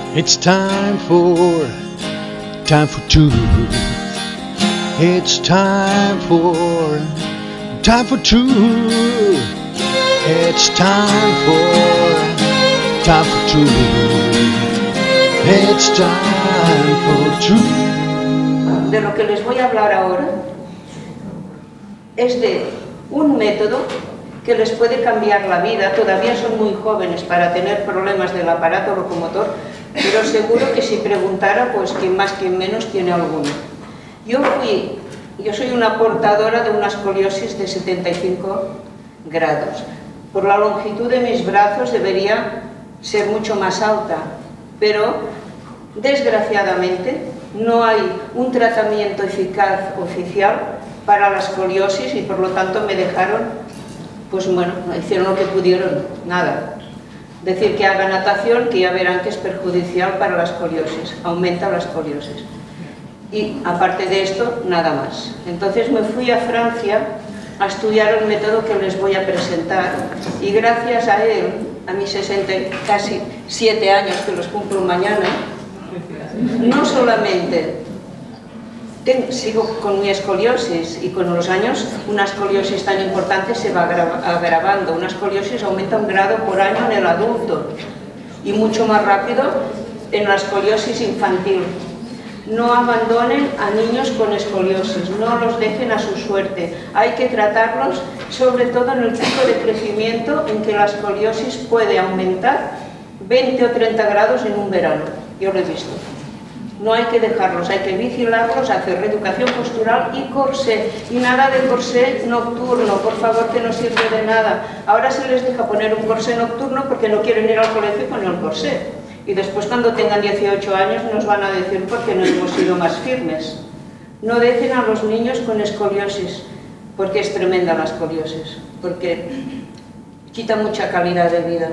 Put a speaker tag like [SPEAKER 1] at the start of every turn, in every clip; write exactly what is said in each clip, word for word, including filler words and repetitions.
[SPEAKER 1] It's time for, time for truth. It's time for, time for truth. It's time for, time for truth. It's time for truth.
[SPEAKER 2] De lo que les voy a hablar ahora es de un método que les puede cambiar la vida. Todavía son muy jóvenes para tener problemas del aparato locomotor, pero seguro que si preguntara, pues quien más, quien menos tiene alguno. Yo fui, yo soy una portadora de una escoliosis de setenta y cinco grados. Por la longitud de mis brazos debería ser mucho más alta, pero desgraciadamente no hay un tratamiento eficaz oficial para la escoliosis y por lo tanto me dejaron, pues bueno, hicieron lo que pudieron, nada. Decir que haga natación, que ya verán que es perjudicial para la escoliosis, aumenta la escoliosis. Y aparte de esto, nada más. Entonces me fui a Francia a estudiar el método que les voy a presentar y gracias a él, a mis sesenta, casi siete años que los cumplo mañana, no solamente tengo, sigo con mi escoliosis y con los años una escoliosis tan importante se va agravando. Una escoliosis aumenta un grado por año en el adulto y mucho más rápido en la escoliosis infantil. No abandonen a niños con escoliosis, no los dejen a su suerte. Hay que tratarlos, sobre todo en el pico de crecimiento en que la escoliosis puede aumentar veinte o treinta grados en un verano. Yo lo he visto. No hay que dejarlos, hay que vigilarlos, hacer reeducación postural y corsé. Y nada de corsé nocturno, por favor, que no sirve de nada. Ahora se les deja poner un corsé nocturno porque no quieren ir al colegio con el corsé. Y después cuando tengan dieciocho años nos van a decir por qué no hemos sido más firmes. No dejen a los niños con escoliosis, porque es tremenda la escoliosis, porque quita mucha calidad de vida.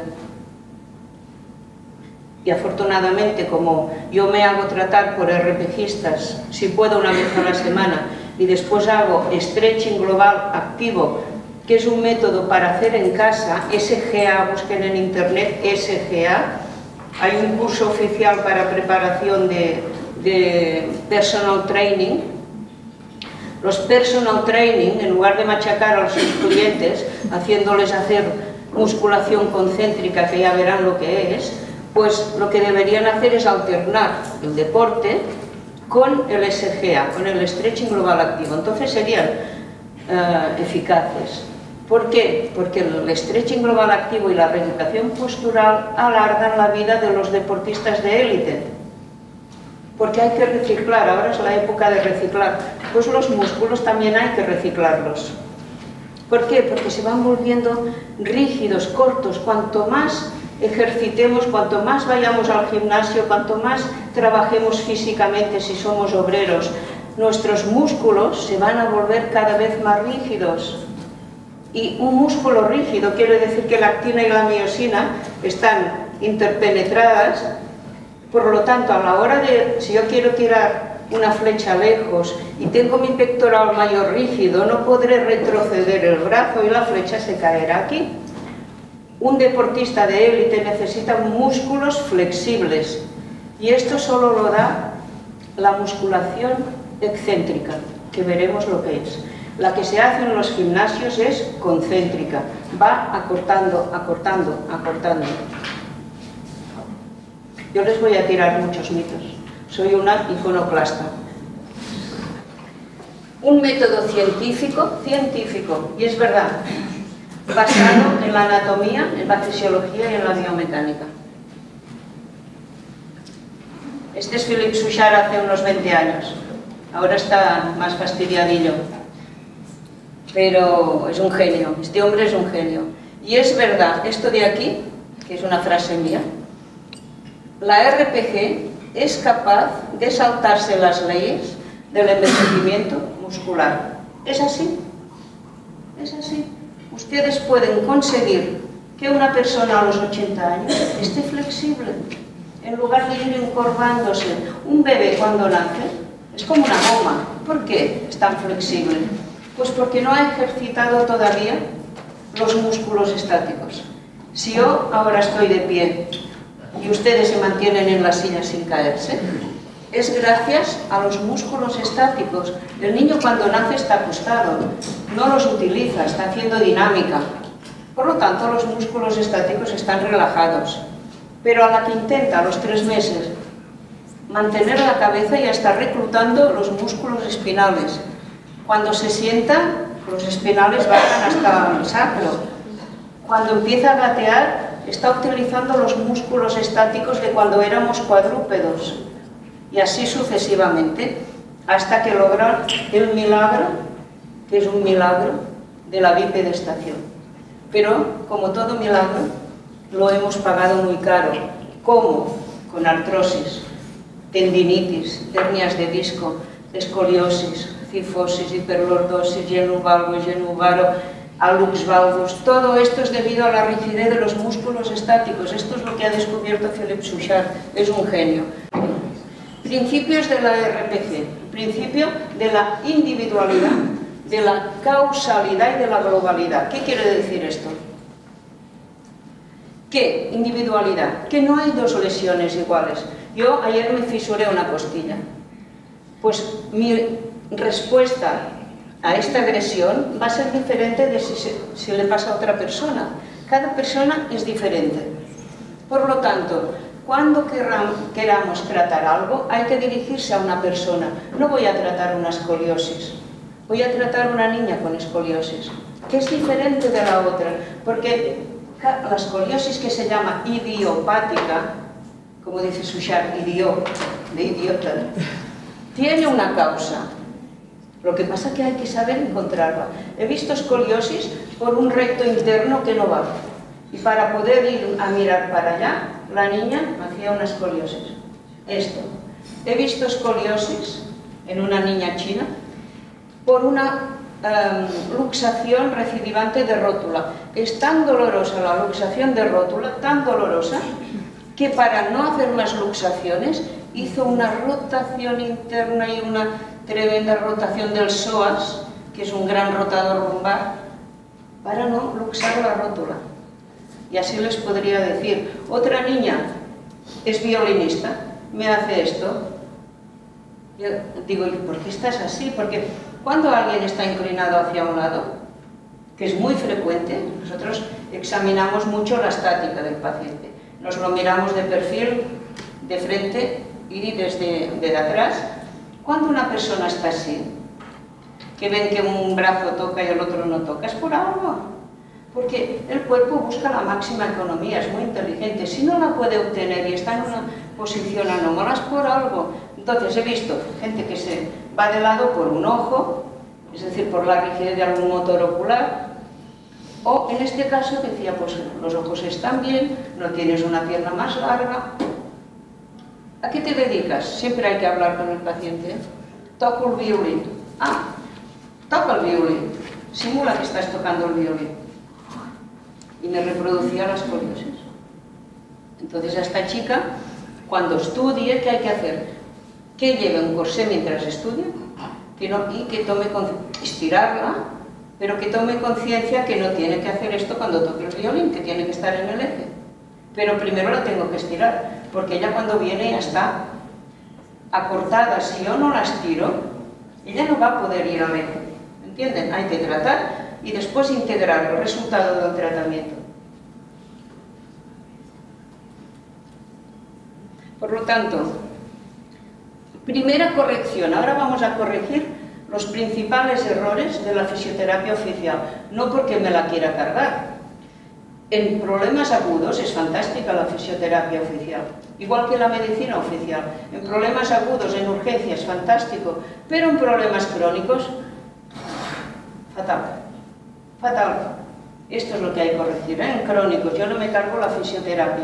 [SPEAKER 2] Y afortunadamente, como yo me hago tratar por RPGistas, si puedo una vez a la semana, y después hago stretching global activo, que es un método para hacer en casa, S G A, busquen en internet S G A, hay un curso oficial para preparación de, de personal training. Los personal training, en lugar de machacar a los estudiantes, haciéndoles hacer musculación concéntrica, que ya verán lo que es, pues lo que deberían hacer es alternar el deporte con el S G A, con el Stretching Global Activo. Entonces serían uh, eficaces. ¿Por qué? Porque el Stretching Global Activo y la reeducación postural alargan la vida de los deportistas de élite. Porque hay que reciclar, ahora es la época de reciclar. Pues los músculos también hay que reciclarlos. ¿Por qué? Porque se van volviendo rígidos, cortos. Cuanto más ejercitemos, cuanto más vayamos al gimnasio, cuanto más trabajemos físicamente si somos obreros, nuestros músculos se van a volver cada vez más rígidos. Y un músculo rígido quiere decir que la actina y la miosina están interpenetradas, por lo tanto, a la hora de, si yo quiero tirar una flecha lejos y tengo mi pectoral mayor rígido, no podré retroceder el brazo y la flecha se caerá aquí. Un deportista de élite necesita músculos flexibles y esto solo lo da la musculación excéntrica, que veremos lo que es. La que se hace en los gimnasios es concéntrica, va acortando, acortando, acortando. Yo les voy a tirar muchos mitos, soy una iconoclasta. Un método científico, científico, y es verdad, basado en la anatomía, en la fisiología y en la biomecánica. Este es Philippe Souchard hace unos veinte años, ahora está más fastidiadillo, pero es un genio, este hombre es un genio. Y es verdad, esto de aquí, que es una frase mía, la R P G es capaz de saltarse las leyes del envejecimiento muscular. Es así, es así. Ustedes pueden conseguir que una persona a los ochenta años esté flexible, en lugar de ir encorvándose. Un bebé cuando nace es como una goma. ¿Por qué es tan flexible? Pues porque no ha ejercitado todavía los músculos estáticos. Si yo ahora estoy de pie y ustedes se mantienen en la silla sin caerse, es gracias a los músculos estáticos. El niño cuando nace está acostado, no los utiliza, está haciendo dinámica. Por lo tanto, los músculos estáticos están relajados. Pero a la que intenta, a los tres meses, mantener la cabeza, ya está reclutando los músculos espinales. Cuando se sienta, los espinales bajan hasta el sacro. Cuando empieza a gatear, está utilizando los músculos estáticos de cuando éramos cuadrúpedos. Y así sucesivamente, hasta que logran el milagro, que es un milagro de la bipedestación. Pero, como todo milagro, lo hemos pagado muy caro. ¿Cómo? Con artrosis, tendinitis, hernias de disco, escoliosis, cifosis, hiperlordosis, genuvalgo, genuvaro, alux valgus. Todo esto es debido a la rigidez de los músculos estáticos. Esto es lo que ha descubierto Philippe Souchard. Es un genio. Principios de la R P G. Principio de la individualidad, de la causalidad y de la globalidad. ¿Qué quiere decir esto? ¿Qué? Individualidad. Que no hay dos lesiones iguales. Yo ayer me fisuré una costilla. Pues mi respuesta a esta agresión va a ser diferente de si, se, si le pasa a otra persona. Cada persona es diferente. Por lo tanto, cuando queramos tratar algo, hay que dirigirse a una persona. No voy a tratar una escoliosis, voy a tratar una niña con escoliosis, que es diferente de la otra, porque la escoliosis, que se llama idiopática, como dice Souchard, idiot, de idiota, tiene una causa. Lo que pasa es que hay que saber encontrarla. He visto escoliosis por un recto interno que no va. Y para poder ir a mirar para allá, la niña hacía una escoliosis. Esto. He visto escoliosis en una niña china por una um, luxación recidivante de rótula. Es tan dolorosa la luxación de rótula, tan dolorosa, que para no hacer más luxaciones hizo una rotación interna y una tremenda rotación del psoas, que es un gran rotador lumbar, para no luxar la rótula. Y así les podría decir. Otra niña es violinista, me hace esto. Yo digo, ¿y por qué estás así? Porque cuando alguien está inclinado hacia un lado, que es muy frecuente, nosotros examinamos mucho la estática del paciente. Nos lo miramos de perfil, de frente y desde, desde atrás. Cuando una persona está así, que ven que un brazo toca y el otro no toca, es por algo. Porque el cuerpo busca la máxima economía, es muy inteligente. Si no la puede obtener y está en una posición anómala, es por algo. Entonces he visto gente que se va de lado por un ojo, es decir, por la rigidez de algún motor ocular, o en este caso decía, pues los ojos están bien, no tienes una pierna más larga. ¿A qué te dedicas? Siempre hay que hablar con el paciente. Toco el violín. Ah, toca el violín. Simula que estás tocando el violín. Y me reproducía las escoliosis. Entonces a esta chica, cuando estudie, ¿qué hay que hacer? Que lleve un corsé mientras estudia, que no, y que tome conciencia, estirarla, pero que tome conciencia que no tiene que hacer esto cuando toque el violín, que tiene que estar en el eje. Pero primero la tengo que estirar, porque ella cuando viene ya está acortada. Si yo no la estiro, ella no va a poder ir al eje. ¿Entienden? Hay que tratar y después integrar el resultado del tratamiento. Por lo tanto, primera corrección. Ahora vamos a corregir los principales errores de la fisioterapia oficial. No porque me la quiera cargar. En problemas agudos es fantástica la fisioterapia oficial, igual que la medicina oficial. En problemas agudos, en urgencias, fantástico. Pero en problemas crónicos, fatal. Fatal. Esto es lo que hay que corregir, ¿eh? En crónicos. Yo no me cargo la fisioterapia.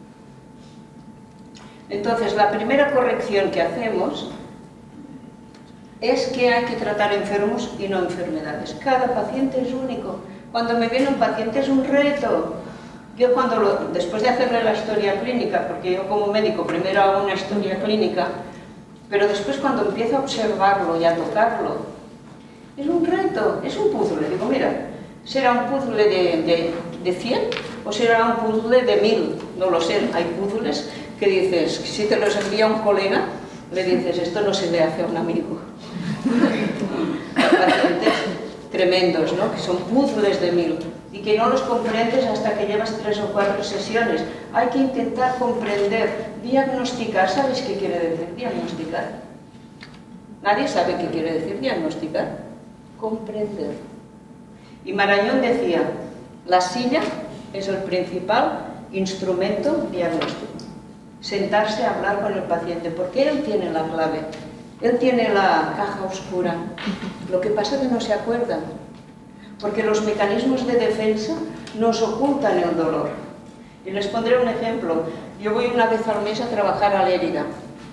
[SPEAKER 2] Entonces, la primera corrección que hacemos es que hay que tratar enfermos y no enfermedades. Cada paciente es único. Cuando me viene un paciente es un reto. Yo cuando, lo, después de hacerle la historia clínica, porque yo como médico primero hago una historia clínica, pero después cuando empiezo a observarlo y a tocarlo, es un reto, es un puzzle. Digo, mira, ¿será un puzzle de, de, de cien o será un puzzle de mil? no lo sé, hay puzzles que dices, si te los envía un colega, le dices, esto no se le hace a un amigo. Pacientes tremendos, ¿no? Que son puzzles de mil y que no los comprendes hasta que llevas tres o cuatro sesiones. Hay que intentar comprender, diagnosticar. ¿Sabes qué quiere decir diagnosticar? Nadie sabe qué quiere decir diagnosticar. Comprender. Y Marañón decía, la silla es el principal instrumento diagnóstico. Sentarse a hablar con el paciente, porque él tiene la clave, él tiene la caja oscura. Lo que pasa es que no se acuerdan, porque los mecanismos de defensa nos ocultan el dolor. Y les pondré un ejemplo. Yo voy una vez al mes a trabajar a Lérida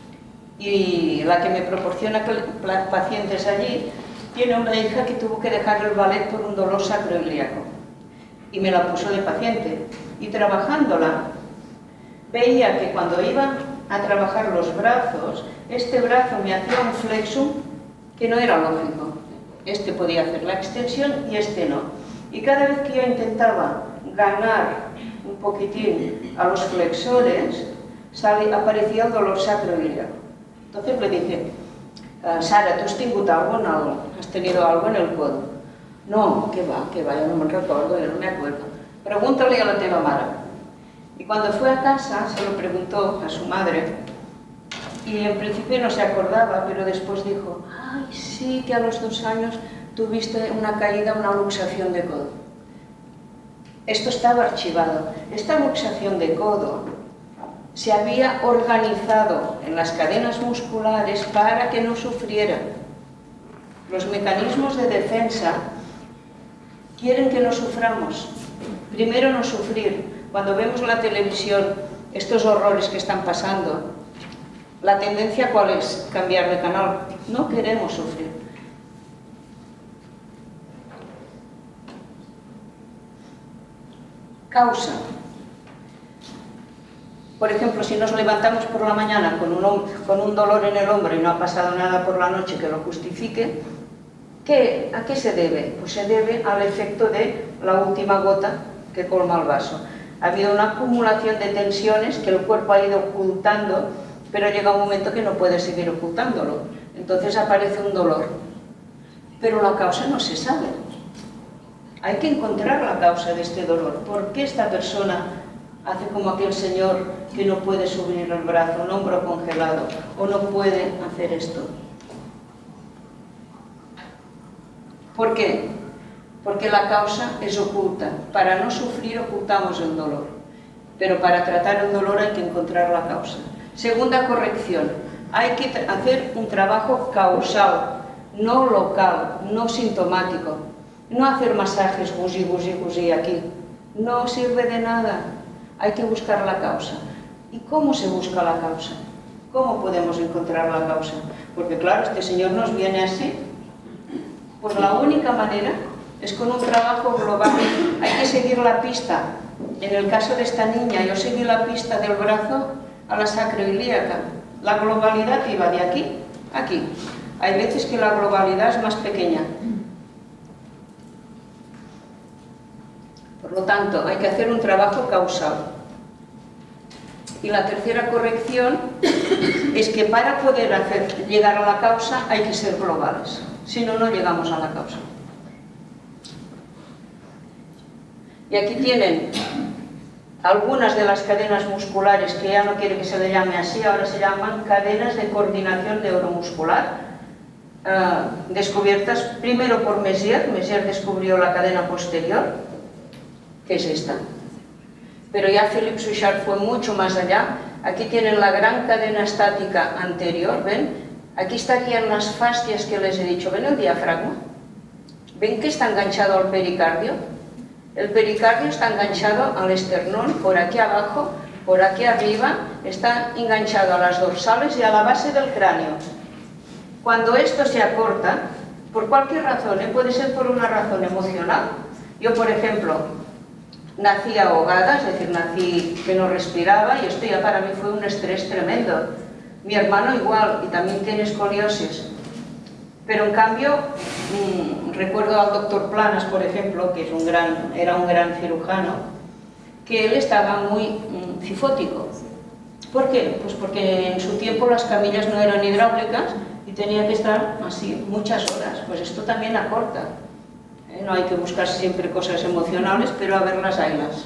[SPEAKER 2] y la que me proporciona pacientes allí tiene una hija que tuvo que dejar el ballet por un dolor sacroiliaco y me la puso de paciente. Y trabajándola veía que cuando iba a trabajar los brazos, este brazo me hacía un flexum que no era lógico. Este podía hacer la extensión y este no. Y cada vez que yo intentaba ganar un poquitín a los flexores, sale, aparecía el dolor sacroiliaco. Entonces le dije, Sara, ¿tú has tenido algo en algo? ¿Has tenido algo en el codo? No, que va, que va, yo no me recuerdo, yo no me acuerdo. Pregúntale a la teva mare. Y cuando fue a casa, se lo preguntó a su madre, y en principio no se acordaba, pero después dijo, ay, sí, que a los dos años tuviste una caída, una luxación de codo. Esto estaba archivado. Esta luxación de codo se había organizado en las cadenas musculares para que no sufriera. Los mecanismos de defensa quieren que no suframos. Primero no sufrir. Cuando vemos la televisión, estos horrores que están pasando, ¿la tendencia cuál es? Cambiar de canal. No queremos sufrir. Causa. Por ejemplo, si nos levantamos por la mañana con un, con un dolor en el hombro y no ha pasado nada por la noche que lo justifique, ¿qué, ¿a qué se debe? Pues se debe al efecto de la última gota que colma el vaso. Ha habido una acumulación de tensiones que el cuerpo ha ido ocultando, pero llega un momento que no puede seguir ocultándolo. Entonces aparece un dolor. Pero la causa no se sabe. Hay que encontrar la causa de este dolor. ¿Por qué esta persona hace como aquel señor que no puede subir el brazo, un hombro congelado, o no puede hacer esto? ¿Por qué? Porque la causa es oculta. Para no sufrir ocultamos el dolor, pero para tratar el dolor hay que encontrar la causa. Segunda corrección, hay que hacer un trabajo causal, no local, no sintomático. No hacer masajes, gusí, gusí, gusí aquí. No sirve de nada. Hay que buscar la causa. ¿Y cómo se busca la causa? ¿Cómo podemos encontrar la causa? Porque claro, este señor nos viene así. Pues la única manera es con un trabajo global. Hay que seguir la pista. En el caso de esta niña, yo seguí la pista del brazo a la sacroiliaca. La globalidad iba de aquí a aquí. Hay veces que la globalidad es más pequeña. Por lo tanto, hay que hacer un trabajo causal. Y la tercera corrección es que para poder hacer, llegar a la causa hay que ser globales. Si no, no llegamos a la causa. Y aquí tienen algunas de las cadenas musculares que ya no quiere que se le llame así, ahora se llaman cadenas de coordinación neuromuscular, eh, descubiertas primero por Messier. Messier descubrió la cadena posterior, que es esta. Pero ya Philippe Suchard fue mucho más allá. Aquí tienen la gran cadena estática anterior, ¿ven? Aquí estarían las fascias que les he dicho. ¿Ven el diafragma? ¿Ven que está enganchado al pericardio? El pericardio está enganchado al esternón, por aquí abajo, por aquí arriba, está enganchado a las dorsales y a la base del cráneo. Cuando esto se acorta, por cualquier razón, ¿eh? Puede ser por una razón emocional. Yo, por ejemplo, nací ahogada, es decir, nací que no respiraba y esto ya para mí fue un estrés tremendo. Mi hermano igual, y también tiene escoliosis. Pero en cambio, mmm, recuerdo al doctor Planas, por ejemplo, que es un gran, era un gran cirujano, que él estaba muy, mmm, cifótico. ¿Por qué? Pues porque en su tiempo las camillas no eran hidráulicas y tenía que estar así muchas horas. Pues esto también acorta. ¿Eh? No hay que buscar siempre cosas emocionales, pero a ver las haylas.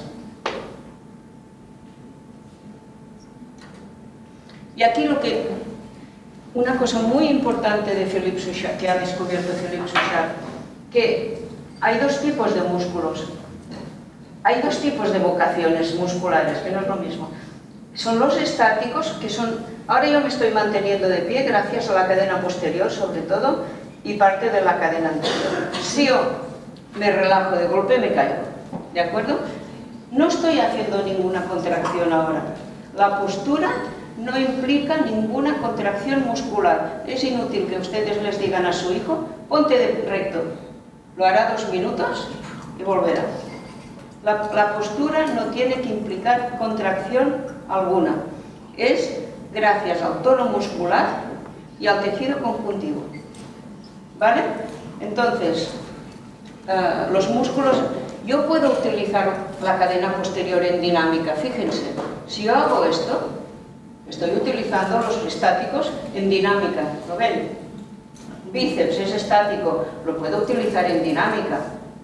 [SPEAKER 2] Y aquí lo que, una cosa muy importante de Philippe Souchard, que ha descubierto Philippe Souchard, que hay dos tipos de músculos, hay dos tipos de vocaciones musculares, que no es lo mismo. Son los estáticos, que son, ahora yo me estoy manteniendo de pie gracias a la cadena posterior sobre todo, y parte de la cadena anterior. Si yo me relajo de golpe me caigo, ¿de acuerdo? No estoy haciendo ninguna contracción ahora. La postura no implica ninguna contracción muscular. Es inútil que ustedes les digan a su hijo, ponte de recto. Lo hará dos minutos y volverá. La, la postura no tiene que implicar contracción alguna. Es gracias al tono muscular y al tejido conjuntivo. ¿Vale? Entonces, uh, los músculos... Yo puedo utilizar la cadena posterior en dinámica. Fíjense, si yo hago esto, estoy utilizando los estáticos en dinámica. ¿Lo ven? Bíceps es estático, lo puedo utilizar en dinámica.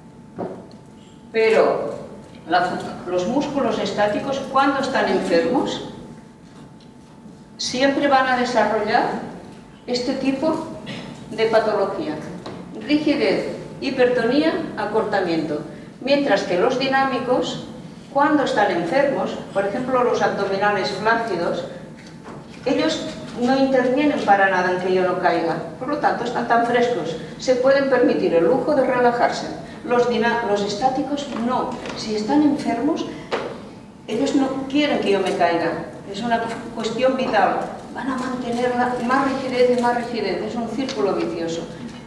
[SPEAKER 2] Pero la, los músculos estáticos, cuando están enfermos, siempre van a desarrollar este tipo de patología. Rigidez, hipertonía, acortamiento. Mientras que los dinámicos, cuando están enfermos, por ejemplo los abdominales flácidos, ellos no intervienen para nada en que yo no caiga, por lo tanto están tan frescos, se pueden permitir el lujo de relajarse. Los, los estáticos no, si están enfermos, ellos no quieren que yo me caiga, es una cuestión vital, van a mantener la, más rigidez y más rigidez, es un círculo vicioso.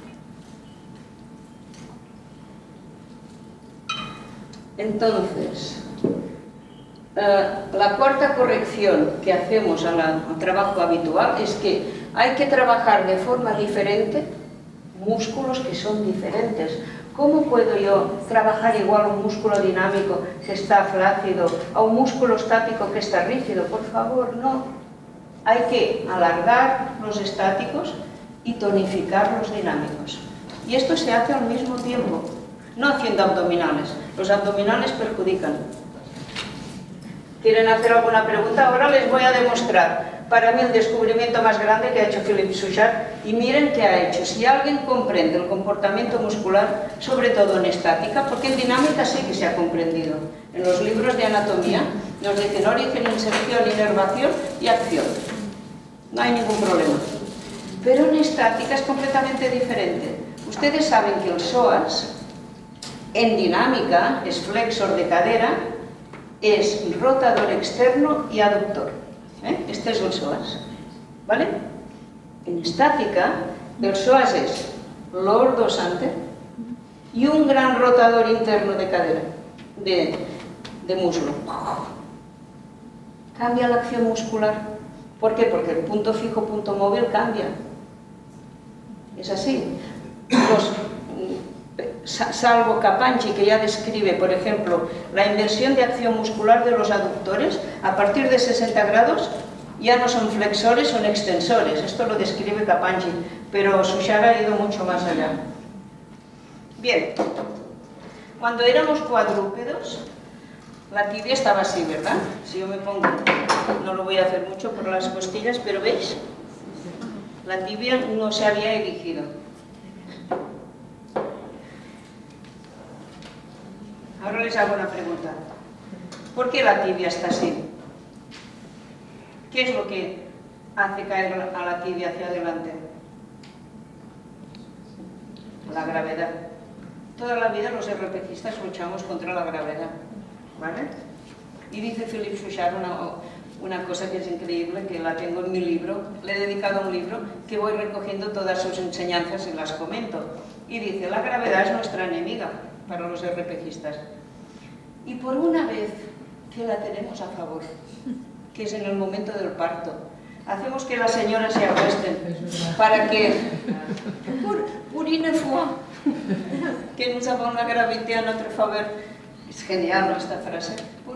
[SPEAKER 2] Entonces, eh, la cuarta corrección que hacemos al, al trabajo habitual es que hay que trabajar de forma diferente músculos que son diferentes. ¿Cómo puedo yo trabajar igual un músculo dinámico que está flácido a un músculo estático que está rígido? Por favor, no. Hay que alargar los estáticos y tonificar los dinámicos. Y esto se hace al mismo tiempo, no haciendo abdominales. Los abdominales perjudican. ¿Quieren hacer alguna pregunta? Ahora les voy a demostrar, para mí, el descubrimiento más grande que ha hecho Philippe Souchard. Y miren qué ha hecho. Si alguien comprende el comportamiento muscular, sobre todo en estática, porque en dinámica sí que se ha comprendido. En los libros de anatomía nos dicen origen, inserción, inervación y acción. No hay ningún problema. Pero en estática es completamente diferente. Ustedes saben que el psoas, en dinámica, es flexor de cadera, es rotador externo y aductor. ¿Eh? Este es el psoas. ¿Vale? En estática, el psoas es lord dorsante y un gran rotador interno de cadera, de, de muslo. Cambia la acción muscular. ¿Por qué? Porque el punto fijo, punto móvil cambia. Es así. Los, salvo Capanchi, que ya describe, por ejemplo, la inversión de acción muscular de los aductores, a partir de sesenta grados ya no son flexores, son extensores. Esto lo describe Capanchi, pero Souchard ha ido mucho más allá. Bien, cuando éramos cuadrúpedos, la tibia estaba así, ¿verdad? Si yo me pongo, no lo voy a hacer mucho por las costillas, pero ¿veis? La tibia no se había erigido. Ahora les hago una pregunta. ¿Por qué la tibia está así? ¿Qué es lo que hace caer a la tibia hacia adelante? La gravedad. Toda la vida los RPGistas luchamos contra la gravedad. ¿Vale? Y dice Philippe Souchard una, una cosa que es increíble, que la tengo en mi libro, le he dedicado un libro que voy recogiendo todas sus enseñanzas y las comento. Y dice, la gravedad es nuestra enemiga para los RPGistas. Y por una vez que la tenemos a favor, que es en el momento del parto, hacemos que las señoras se acuesten para que, pour, pour une fois, que nous avons la gravité a notre faveur. Es genial, ¿no?, esta frase. Por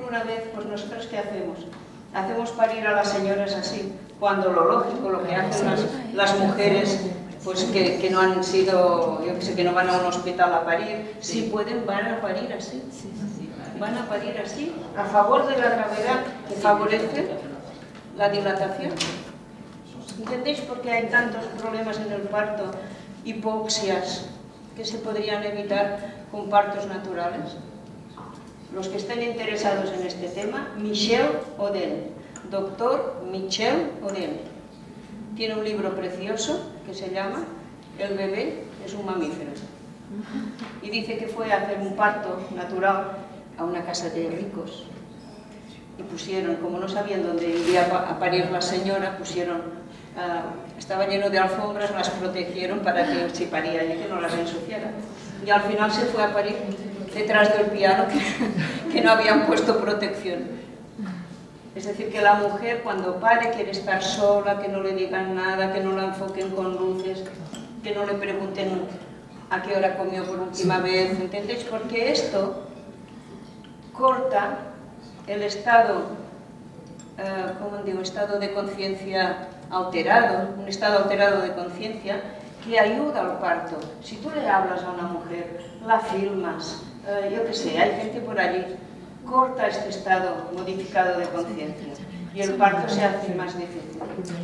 [SPEAKER 2] una vez, pues nosotros ¿qué hacemos? Hacemos parir a las señoras así, cuando lo lógico, lo que hacen las, las mujeres, pues que, que no han sido, yo que sé, que no van a un hospital a parir, si pueden, van a parir así. Van a parir así, a favor de la gravedad, que favorece la dilatación. ¿Entendéis por qué hay tantos problemas en el parto, hipoxias, que se podrían evitar con partos naturales? Los que estén interesados en este tema, Michel Oden, doctor Michel Oden. Tiene un libro precioso que se llama El bebé es un mamífero. Y dice que fue a hacer un parto natural a una casa de ricos. Y pusieron, como no sabían dónde iría a parir la señora, pusieron, uh, estaba lleno de alfombras, las protegieron para que si paría allí que no las ensuciara. Y al final se fue a parir detrás del piano que, que no habían puesto protección. Es decir, que la mujer cuando pare quiere estar sola, que no le digan nada, que no la enfoquen con luces, que no le pregunten a qué hora comió por última vez, ¿entendéis? Porque esto corta el estado, eh, ¿cómo digo? Estado de conciencia alterado, un estado alterado de conciencia que ayuda al parto. Si tú le hablas a una mujer, la filmas, eh, yo qué sé, hay gente por allí, corta este estado modificado de conciencia y el parto se hace más difícil.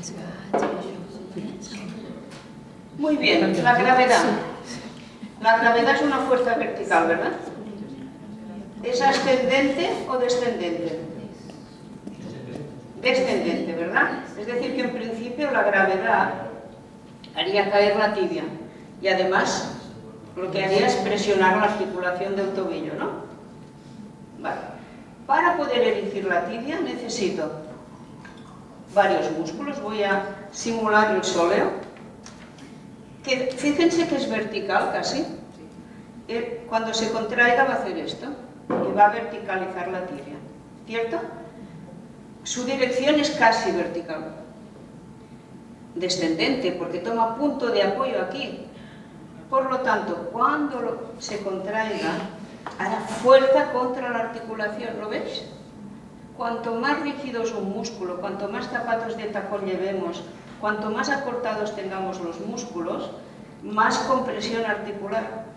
[SPEAKER 2] Muy bien, la gravedad. La gravedad es una fuerza vertical, ¿verdad? ¿Es ascendente o descendente? Descendente, ¿verdad? Es decir, que en principio la gravedad haría caer la tibia y además lo que haría es presionar la articulación del tobillo, ¿no? Vale. Para poder erigir la tibia necesito varios músculos. Voy a simular el sóleo, que fíjense que es vertical casi. Cuando se contraiga va a hacer esto y va a verticalizar la tibia, ¿cierto? Su dirección es casi vertical, descendente, porque toma punto de apoyo aquí. Por lo tanto, cuando se contraiga, hará fuerza contra la articulación, ¿lo veis? Cuanto más rígido es un músculo, cuanto más zapatos de tacón llevemos, cuanto más acortados tengamos los músculos, más compresión articular.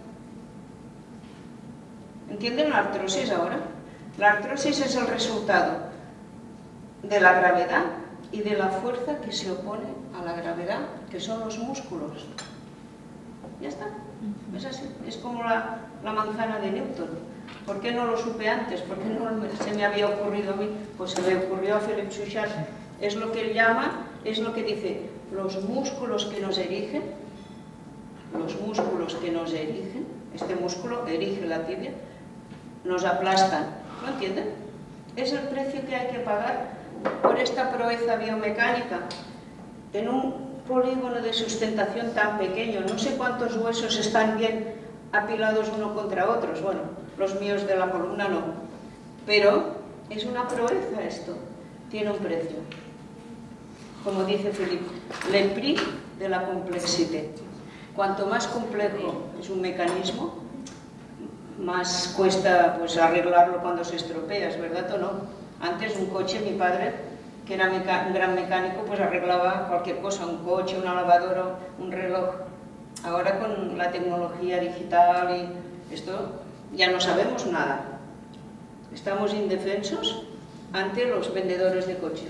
[SPEAKER 2] ¿Entienden la artrosis ahora? La artrosis es el resultado de la gravedad y de la fuerza que se opone a la gravedad, que son los músculos. Ya está, es así, es como la, la manzana de Newton. ¿Por qué no lo supe antes? ¿Por qué no se me había ocurrido a mí? Pues se le ocurrió a Philip Suchard. Es lo que él llama, es lo que dice, los músculos que nos erigen, los músculos que nos erigen, este músculo erige la tibia, nos aplastan, ¿no entienden? Es el precio que hay que pagar por esta proeza biomecánica en un polígono de sustentación tan pequeño. No sé cuántos huesos están bien apilados uno contra otros, bueno, los míos de la columna no, pero es una proeza esto, tiene un precio. Como dice Philippe, le prix de la complexité. Cuanto más complejo es un mecanismo, más cuesta pues, arreglarlo cuando se estropea, ¿es verdad o no? Antes un coche, mi padre, que era un gran mecánico, pues arreglaba cualquier cosa, un coche, una lavadora, un reloj. Ahora con la tecnología digital y esto, ya no sabemos nada. Estamos indefensos ante los vendedores de coches.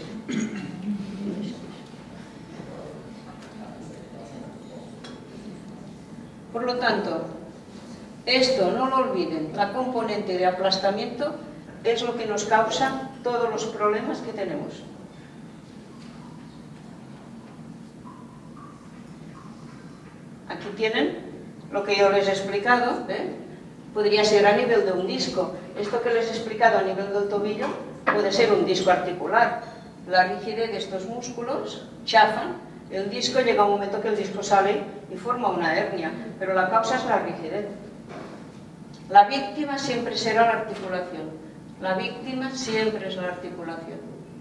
[SPEAKER 2] Por lo tanto, esto, no lo olviden, la componente de aplastamiento es lo que nos causa todos los problemas que tenemos. Aquí tienen lo que yo les he explicado, ¿eh? Podría ser a nivel de un disco. Esto que les he explicado a nivel del tobillo puede ser un disco articular. La rigidez de estos músculos chafan, el disco llega un momento que el disco sale y forma una hernia, pero la causa es la rigidez. La víctima siempre será la articulación. La víctima siempre es la articulación.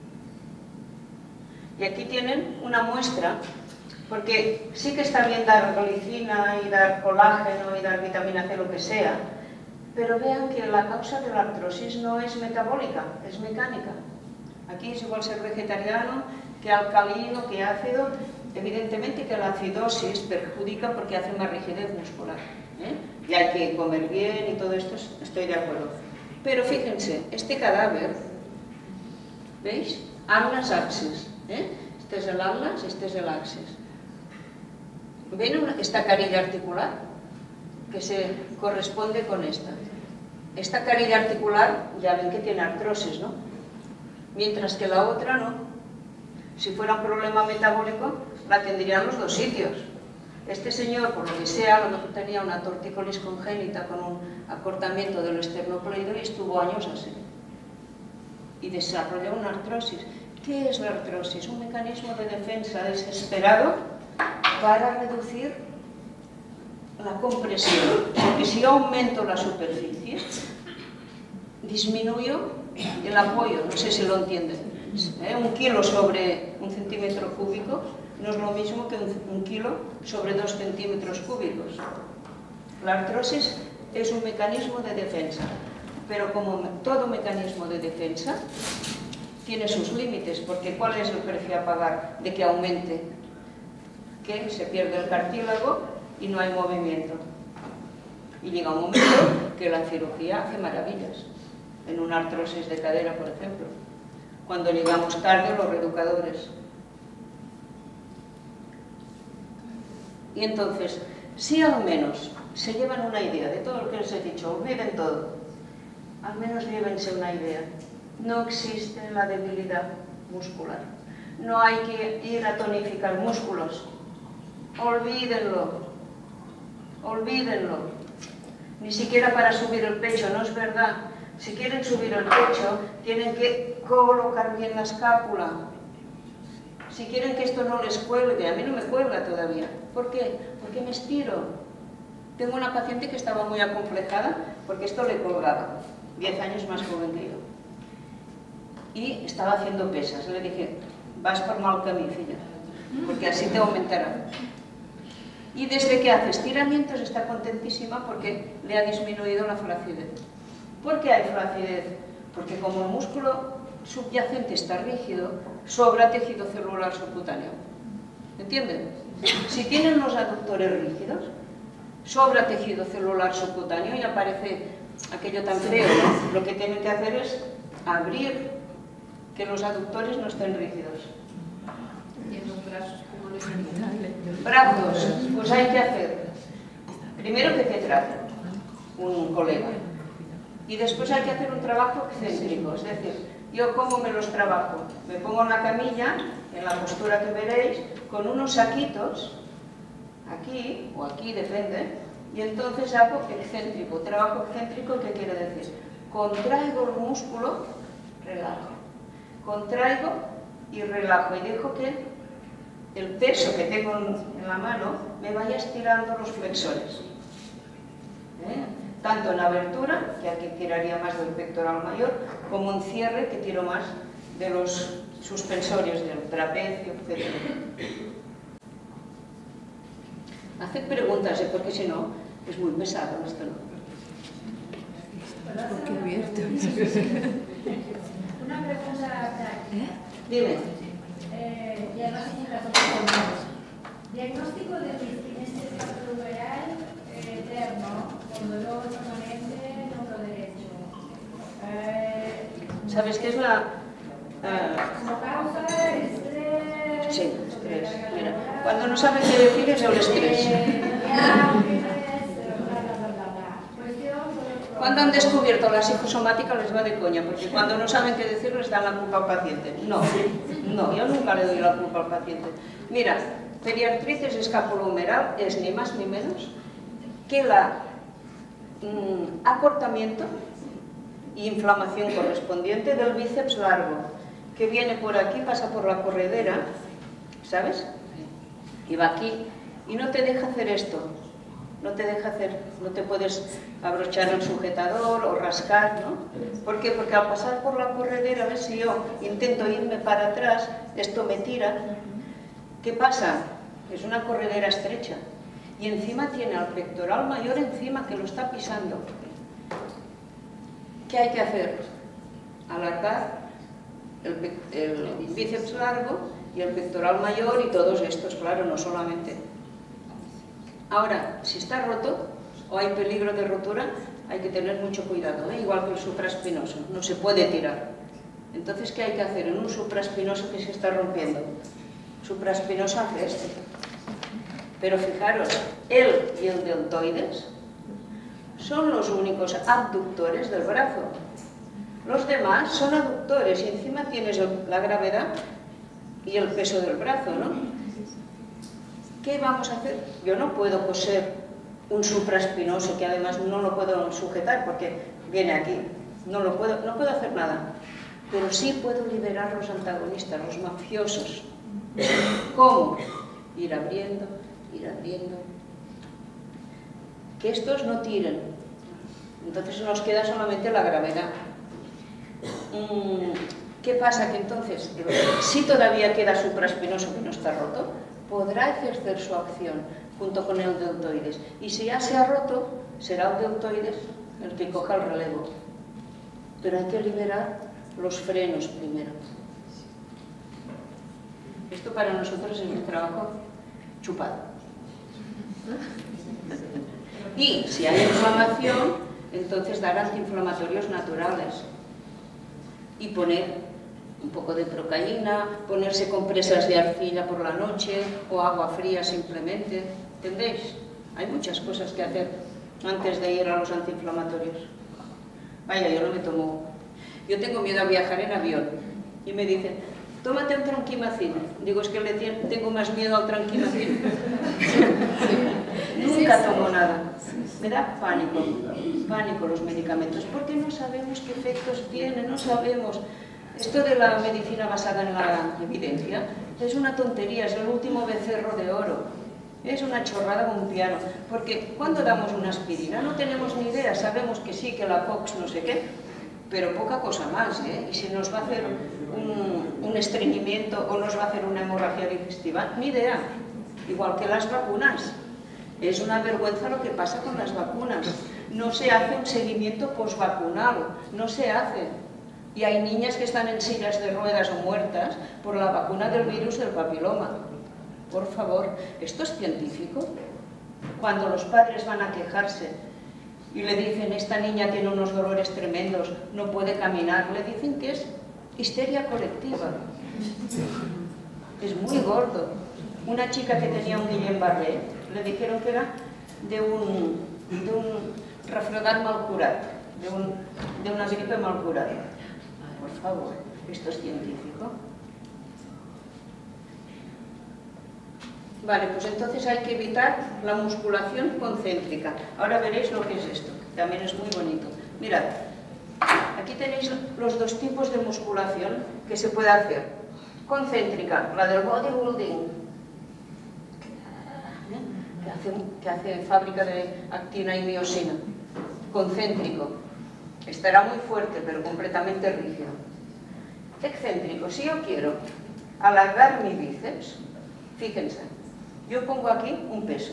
[SPEAKER 2] Y aquí tienen una muestra, porque sí que está bien dar glicina y dar colágeno y dar vitamina C, lo que sea, pero vean que la causa de la artrosis no es metabólica, es mecánica. Aquí es igual ser vegetariano, que alcalino, que ácido. Evidentemente que la acidosis perjudica porque hace más rigidez muscular, ¿eh? Y hay que comer bien y todo esto, estoy de acuerdo. Pero fíjense, este cadáver, ¿veis? Atlas axis, ¿eh? Este es el atlas, este es el axis. ¿Ven esta carilla articular? Que se corresponde con esta. Esta carilla articular, ya ven que tiene artrosis, ¿no? Mientras que la otra no. Si fuera un problema metabólico, la tendrían los dos sitios. Este señor, por lo que sea, a lo mejor tenía una tortícolis congénita con un acortamiento del esternocleido y estuvo años así. Y desarrolló una artrosis. ¿Qué es la artrosis? Un mecanismo de defensa desesperado para reducir la compresión. Porque si yo aumento la superficie, disminuyo el apoyo. No sé si lo entienden. ¿Eh? Un kilo sobre un centímetro cúbico no es lo mismo que un, un kilo sobre dos centímetros cúbicos. La artrosis es un mecanismo de defensa, pero como todo mecanismo de defensa tiene sus límites, porque ¿cuál es el precio a pagar de que aumente? Que se pierde el cartílago y no hay movimiento. Y llega un momento que la cirugía hace maravillas, en una artrosis de cadera, por ejemplo, cuando llegamos tarde los reeducadores. Y entonces, si al menos se llevan una idea de todo lo que les he dicho, olviden todo, al menos llévense una idea. No existe la debilidad muscular. No hay que ir a tonificar músculos. Olvídenlo. Olvídenlo. Ni siquiera para subir el pecho, no es verdad. Si quieren subir el pecho, tienen que colocar bien la escápula. Si quieren que esto no les cuelgue, a mí no me cuelga todavía. ¿Por qué? Porque me estiro. Tengo una paciente que estaba muy acomplejada porque esto le colgaba, diez años más joven que yo. Y estaba haciendo pesas. Le dije, vas por mal camino, filla, porque así te aumentará. Y desde que hace estiramientos está contentísima porque le ha disminuido la flacidez. ¿Por qué hay flacidez? Porque como el músculo subyacente está rígido, sobra tejido celular subcutáneo. ¿Entienden? Si tienen los aductores rígidos, sobra tejido celular subcutáneo y aparece aquello tan feo, ¿no? Lo que tienen que hacer es abrir, que los aductores no estén rígidos.
[SPEAKER 3] ¿Y en los brazos cómo les ayudan?
[SPEAKER 2] Brazos, pues hay que hacer, primero que te traten un colega, y después hay que hacer un trabajo excéntrico, es decir, yo cómo me los trabajo, me pongo en la camilla, en la postura que veréis, con unos saquitos, aquí o aquí, depende, y entonces hago excéntrico. Trabajo excéntrico, ¿qué quiere decir? Contraigo el músculo, relajo, contraigo y relajo, y dejo que el peso que tengo en la mano me vaya estirando los flexores. ¿Eh? Tanto en abertura, que aquí tiraría más del pectoral mayor, como en cierre, que tiro más de los suspensorios del trapecio, etcétera. Haced preguntas, ¿eh? Porque si no, es muy pesado esto, ¿no?
[SPEAKER 3] Porque abierto.
[SPEAKER 4] Una pregunta práctica.
[SPEAKER 2] Dime.
[SPEAKER 4] Eh, diagnóstico diagnóstico de disquinesia escapulohumeral eh, eterno, con dolor permanente en hombro derecho. Eh,
[SPEAKER 2] ¿Sabes qué es la...? Uh,
[SPEAKER 4] como causa, estrés...
[SPEAKER 2] sí, estrés. Mira, cuando no saben qué decir es el estrés.
[SPEAKER 4] Eh, viajes, bla, bla, bla, bla, bla. Cuestión...
[SPEAKER 2] Cuando han descubierto la psicosomática les va de coña, porque cuando no saben qué decir les dan la culpa al paciente. No, no, yo nunca le doy la culpa al paciente. Mira, periartritis escapulohumeral es ni más ni menos que la mmm, acortamiento e inflamación correspondiente del bíceps largo, que viene por aquí, pasa por la corredera, ¿sabes? Y va aquí, y no te deja hacer esto. No te deja hacer, no te puedes abrochar el sujetador o rascar, ¿no? ¿Por qué? Porque al pasar por la corredera, a ver si yo intento irme para atrás, esto me tira. ¿Qué pasa? Es una corredera estrecha y encima tiene al pectoral mayor encima que lo está pisando. ¿Qué hay que hacer? Alargar el, el bíceps largo y el pectoral mayor y todos estos, claro, no solamente. Ahora, si está roto o hay peligro de rotura, hay que tener mucho cuidado, ¿eh? Igual que el supraespinoso, no se puede tirar. Entonces, ¿qué hay que hacer en un supraespinoso que se está rompiendo? Supraespinoso hace esto. Pero fijaros, él y el deltoides son los únicos abductores del brazo. Los demás son aductores y encima tienes la gravedad y el peso del brazo, ¿no? ¿Qué vamos a hacer? Yo no puedo coser un supraespinoso que además no lo puedo sujetar porque viene aquí. No lo puedo, no puedo hacer nada. Pero sí puedo liberar los antagonistas, los mafiosos. ¿Cómo? Ir abriendo, ir abriendo. Que estos no tiren. Entonces nos queda solamente la gravedad. ¿Qué pasa? Que entonces, si todavía queda supraespinoso que no está roto, podrá ejercer su acción junto con el deltoides. Y si ya se ha roto, será el deltoides el que coja el relevo. Pero hay que liberar los frenos primero. Esto para nosotros es un trabajo chupado. Y si hay inflamación, entonces dar antiinflamatorios naturales. Y poner un poco de procaína, ponerse compresas de arcilla por la noche o agua fría simplemente. ¿Entendéis? Hay muchas cosas que hacer antes de ir a los antiinflamatorios. Vaya, yo no me tomo... Yo tengo miedo a viajar en avión y me dicen, tómate un tranquimacín. Digo, es que le tengo más miedo al tranquimacín. Nunca tomo nada. Me da pánico, pánico los medicamentos, porque no sabemos qué efectos tienen, no sabemos. Esto de la medicina basada en la evidencia es una tontería, es el último becerro de oro. Es una chorrada como un piano, porque cuando damos una aspirina no tenemos ni idea, sabemos que sí, que la Cox no sé qué, pero poca cosa más, ¿eh? Y si nos va a hacer un, un estreñimiento o nos va a hacer una hemorragia digestiva, ni idea. Igual que las vacunas. Es una vergüenza lo que pasa con las vacunas. No se hace un seguimiento posvacunal, no se hace. Y hay niñas que están en sillas de ruedas o muertas por la vacuna del virus del papiloma. Por favor, ¿esto es científico? Cuando los padres van a quejarse y le dicen, esta niña tiene unos dolores tremendos, no puede caminar, le dicen que es histeria colectiva. Es muy gordo. Una chica que tenía un Guillain-Barré, le dijeron que era de un, de un refredat mal curat, de, un, de una gripe mal curada. Por favor, ¿esto es científico? Vale, pues entonces hay que evitar la musculación concéntrica. Ahora veréis lo que es esto, también es muy bonito. Mirad, aquí tenéis los dos tipos de musculación que se puede hacer. Concéntrica, la del bodybuilding, que hace, que hace fábrica de actina y miosina. Concéntrico, estará muy fuerte pero completamente rígido. Excéntrico, si yo quiero alargar mi bíceps, fíjense, yo pongo aquí un peso,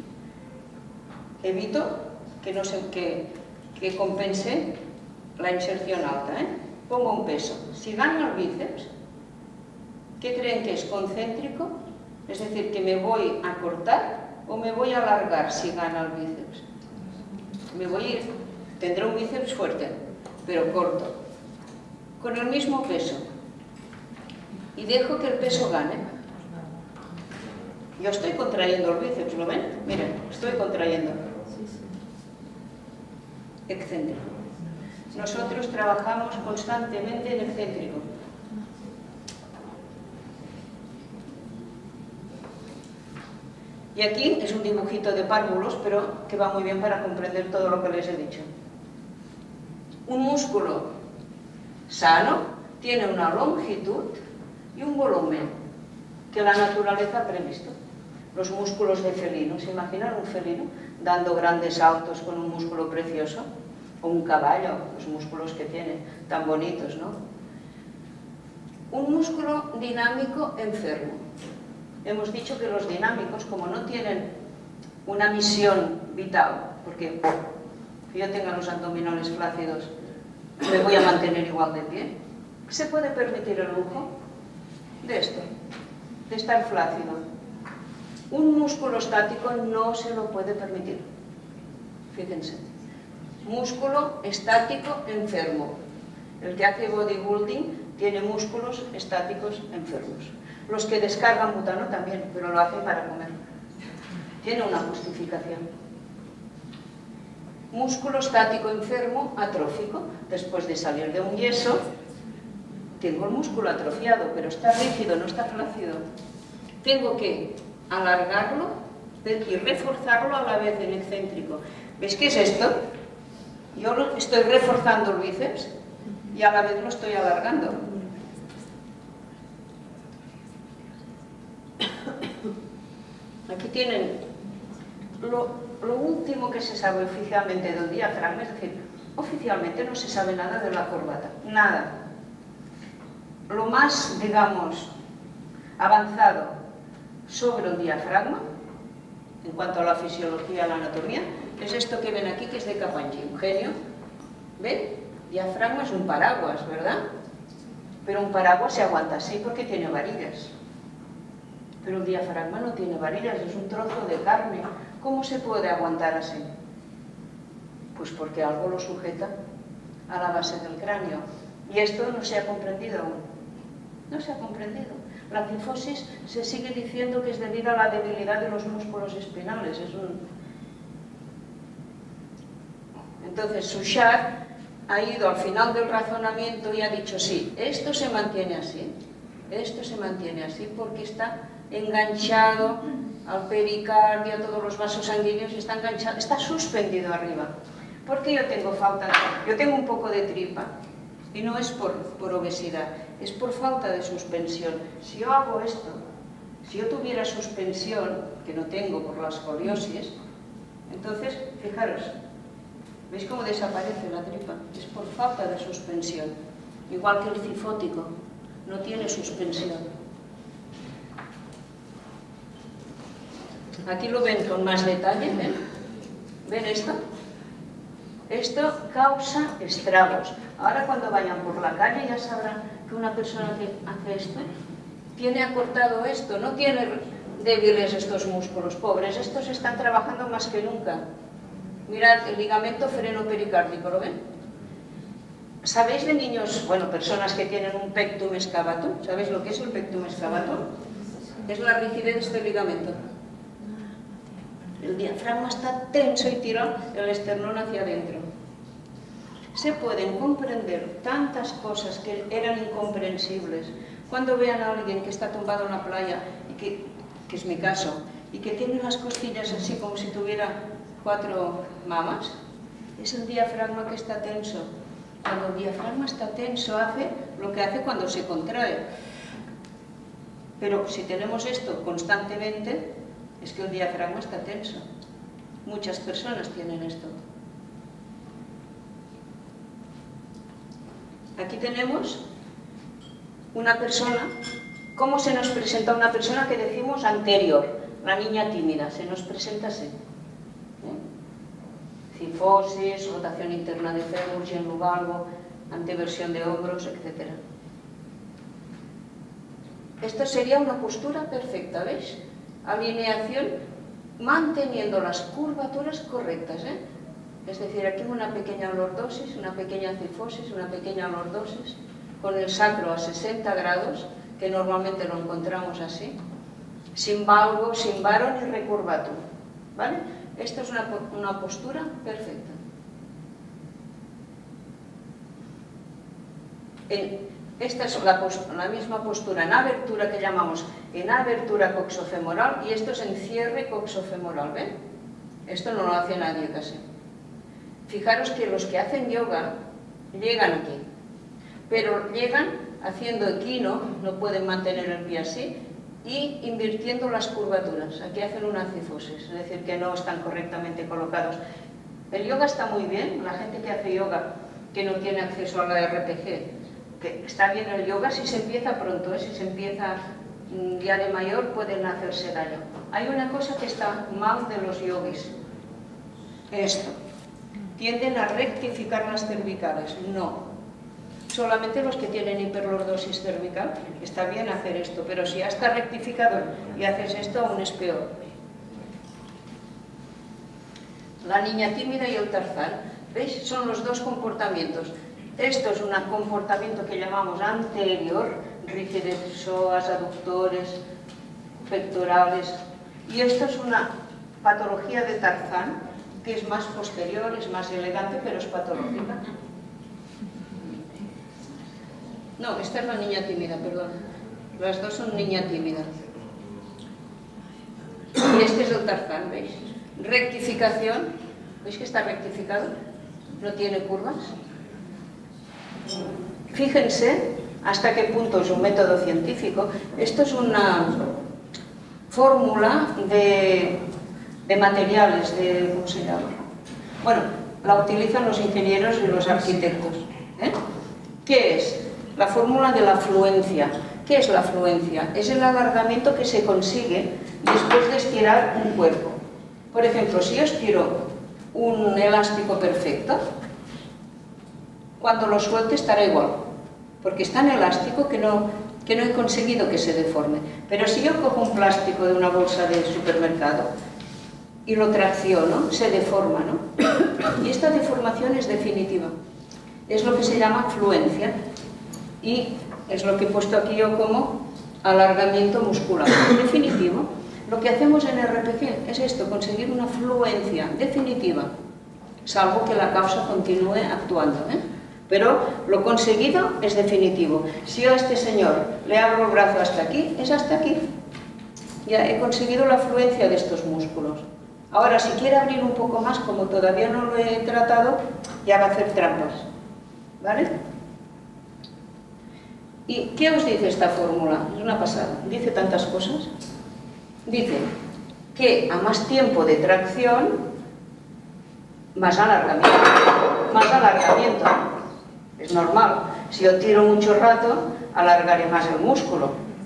[SPEAKER 2] evito que, no se, que, que compense la inserción alta, ¿eh? Pongo un peso, si gano el bíceps, ¿qué creen que es? Concéntrico, es decir, que me voy a cortar o me voy a alargar si gana el bíceps. Me voy a ir, tendré un bíceps fuerte, pero corto, con el mismo peso, y dejo que el peso gane. Yo estoy contrayendo el bíceps, ¿lo ven? Miren, estoy contrayendo. Excéntrico. Nosotros trabajamos constantemente en excéntrico. Y aquí es un dibujito de párvulos, pero que va muy bien para comprender todo lo que les he dicho. Un músculo sano tiene una longitud y un volumen que la naturaleza ha previsto. Los músculos de felino, ¿se imaginan un felino dando grandes saltos con un músculo precioso? O un caballo, los músculos que tiene, tan bonitos, ¿no? Un músculo dinámico enfermo. Hemos dicho que los dinámicos, como no tienen una misión vital, porque yo tenga los abdominales flácidos, me voy a mantener igual de pie. ¿Se puede permitir el lujo de esto? De estar flácido. Un músculo estático no se lo puede permitir. Fíjense. Músculo estático enfermo. El que hace bodybuilding tiene músculos estáticos enfermos. Los que descargan butano también, pero lo hacen para comer. Tiene una justificación. Músculo estático enfermo, atrófico. Después de salir de un yeso, tengo el músculo atrofiado, pero está rígido, no está flácido. Tengo que alargarlo y reforzarlo a la vez en excéntrico. ¿Veis qué es esto? Yo estoy reforzando el bíceps y a la vez lo estoy alargando. Aquí tienen lo, lo último que se sabe oficialmente del diafragma, es decir, oficialmente no se sabe nada de la corbata, nada. Lo más, digamos, avanzado sobre el diafragma, en cuanto a la fisiología y la anatomía, es esto que ven aquí, que es de Capanghi, un genio. ¿Ven? Diafragma es un paraguas, ¿verdad? Pero un paraguas se aguanta así porque tiene varillas. Pero el diafragma no tiene varillas, es un trozo de carne. ¿Cómo se puede aguantar así? Pues porque algo lo sujeta a la base del cráneo. Y esto no se ha comprendido aún. No se ha comprendido. La cifosis se sigue diciendo que es debido a la debilidad de los músculos espinales. Es un... Entonces, Suchard ha ido al final del razonamiento y ha dicho, sí, esto se mantiene así, esto se mantiene así porque está enganchado al pericardio, a todos los vasos sanguíneos, está enganchado, está suspendido arriba. Porque yo tengo falta, yo tengo un poco de tripa, y no es por, por obesidad, es por falta de suspensión. Si yo hago esto, si yo tuviera suspensión, que no tengo por la escoliosis, entonces, fijaros, ¿veis cómo desaparece la tripa? Es por falta de suspensión. Igual que el cifótico, no tiene suspensión. Aquí lo ven con más detalle, ¿ven? ¿Ven esto? Esto causa estragos. Ahora cuando vayan por la calle ya sabrán que una persona que hace esto tiene acortado esto, no tiene débiles estos músculos, pobres, estos están trabajando más que nunca. Mirad, el ligamento freno-pericárdico, ¿lo ven? ¿Sabéis de niños, bueno, personas que tienen un pectum excavatum? ¿Sabéis lo que es el pectum excavatum? Es la rigidez de este ligamento. El diafragma está tenso y tira el esternón hacia adentro. Se pueden comprender tantas cosas que eran incomprensibles. Cuando vean a alguien que está tumbado en la playa, y que, que es mi caso, y que tiene las costillas así como si tuviera cuatro mamas, es el diafragma que está tenso. Cuando el diafragma está tenso, hace lo que hace cuando se contrae. Pero si tenemos esto constantemente, es que el diafragma está tenso. Muchas personas tienen esto. Aquí tenemos una persona. ¿Cómo se nos presenta una persona que decimos anterior? La niña tímida, se nos presenta así. Cifosis, rotación interna de fémur, genluvalgo, anteversión de hombros, etcétera. Esto sería una postura perfecta, ¿veis? Alineación manteniendo las curvaturas correctas, ¿eh? Es decir, aquí una pequeña lordosis, una pequeña cifosis, una pequeña lordosis, con el sacro a sesenta grados, que normalmente lo encontramos así, sin valgo, sin varo ni recurvatura, ¿vale? Esta es una, una postura perfecta. En, esta es la, la misma postura en abertura que llamamos en abertura coxofemoral y esto es en cierre coxofemoral, ¿ven? Esto no lo hace nadie casi. Fijaros que los que hacen yoga llegan aquí, pero llegan haciendo equino, no pueden mantener el pie así, y invirtiendo las curvaturas. Aquí hacen una cifosis, es decir, que no están correctamente colocados. El yoga está muy bien, la gente que hace yoga, que no tiene acceso a la R P G, que está bien el yoga si se empieza pronto, ¿eh? Si se empieza ya de mayor pueden hacerse daño. Hay una cosa que está mal de los yogis, esto. Tienden a rectificar las cervicales. No, solamente los que tienen hiperlordosis cervical. Está bien hacer esto, pero si ya está rectificado y haces esto, aún es peor. La niña tímida y el tarzán, ¿veis? Son los dos comportamientos. Esto es un comportamiento que llamamos anterior, rigidez de psoas, aductores, pectorales, y esto es una patología de tarzán, que es más posterior, es más elegante, pero es patológica. No, esta es la niña tímida, perdón. Las dos son niña tímida. Y este es el tarzán, ¿veis? Rectificación, ¿veis que está rectificado? No tiene curvas. Fíjense hasta qué punto es un método científico. Esto es una fórmula de, de materiales, de, ¿cómo se llama? Bueno, la utilizan los ingenieros y los arquitectos. ¿eh? ¿Qué es? La fórmula de la fluencia. ¿Qué es la fluencia? Es el alargamiento que se consigue después de estirar un cuerpo. Por ejemplo, si yo estiro un elástico perfecto, cuando lo suelte estará igual, porque es tan elástico que no, que no he conseguido que se deforme. Pero si yo cojo un plástico de una bolsa de supermercado y lo tracciono, se deforma, ¿no? Y esta deformación es definitiva. Es lo que se llama fluencia y es lo que he puesto aquí yo como alargamiento muscular definitivo. Lo que hacemos en R P G es esto, conseguir una fluencia definitiva, salvo que la causa continúe actuando, ¿eh? Pero lo conseguido es definitivo. Si yo a este señor le abro el brazo hasta aquí, es hasta aquí. Ya he conseguido la fluencia de estos músculos. Ahora, si quiere abrir un poco más, como todavía no lo he tratado, ya va a hacer trampas. ¿Vale? ¿Y qué os dice esta fórmula? Es una pasada. Dice tantas cosas. Dice que a más tiempo de tracción, más alargamiento. Más alargamiento. Es normal. Si yo tiro mucho rato, alargaré más el músculo.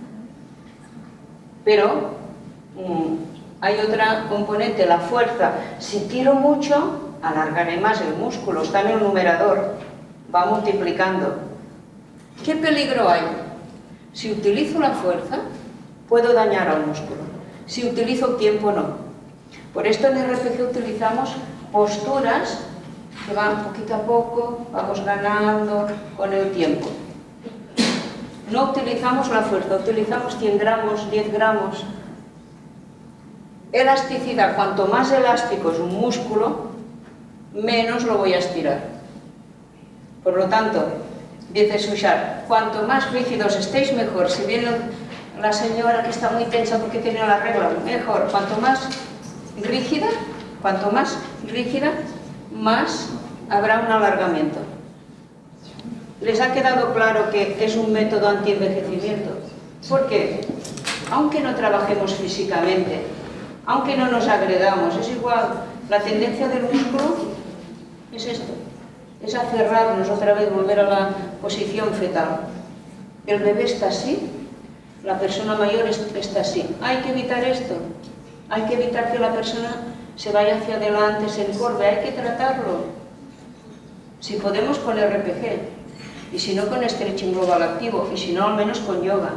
[SPEAKER 2] Pero mmm, hay otra componente, la fuerza. Si tiro mucho, alargaré más el músculo. Está en el numerador. Va multiplicando. ¿Qué peligro hay? Si utilizo la fuerza, puedo dañar al músculo. Si utilizo tiempo, no. Por esto en R P G utilizamos posturas que van poquito a poco, vamos ganando con el tiempo. No utilizamos la fuerza, utilizamos cien gramos, diez gramos. Elasticidad, cuanto más elástico es un músculo, menos lo voy a estirar. Por lo tanto, dice Suchard, cuanto más rígidos estéis, mejor. Si viene la señora que está muy tensa porque tiene la regla, mejor. Cuanto más rígida, cuanto más rígida, más habrá un alargamiento. ¿Les ha quedado claro que es un método anti-envejecimiento? Porque, aunque no trabajemos físicamente, aunque no nos agredamos, es igual, la tendencia del músculo es esto. Es a cerrarnos otra vez, volver a la posición fetal. El bebé está así, la persona mayor está así. Hay que evitar esto, hay que evitar que la persona se vaya hacia adelante, se encorve, hay que tratarlo. Si podemos con R P G, y si no con stretching global activo, y si no al menos con yoga.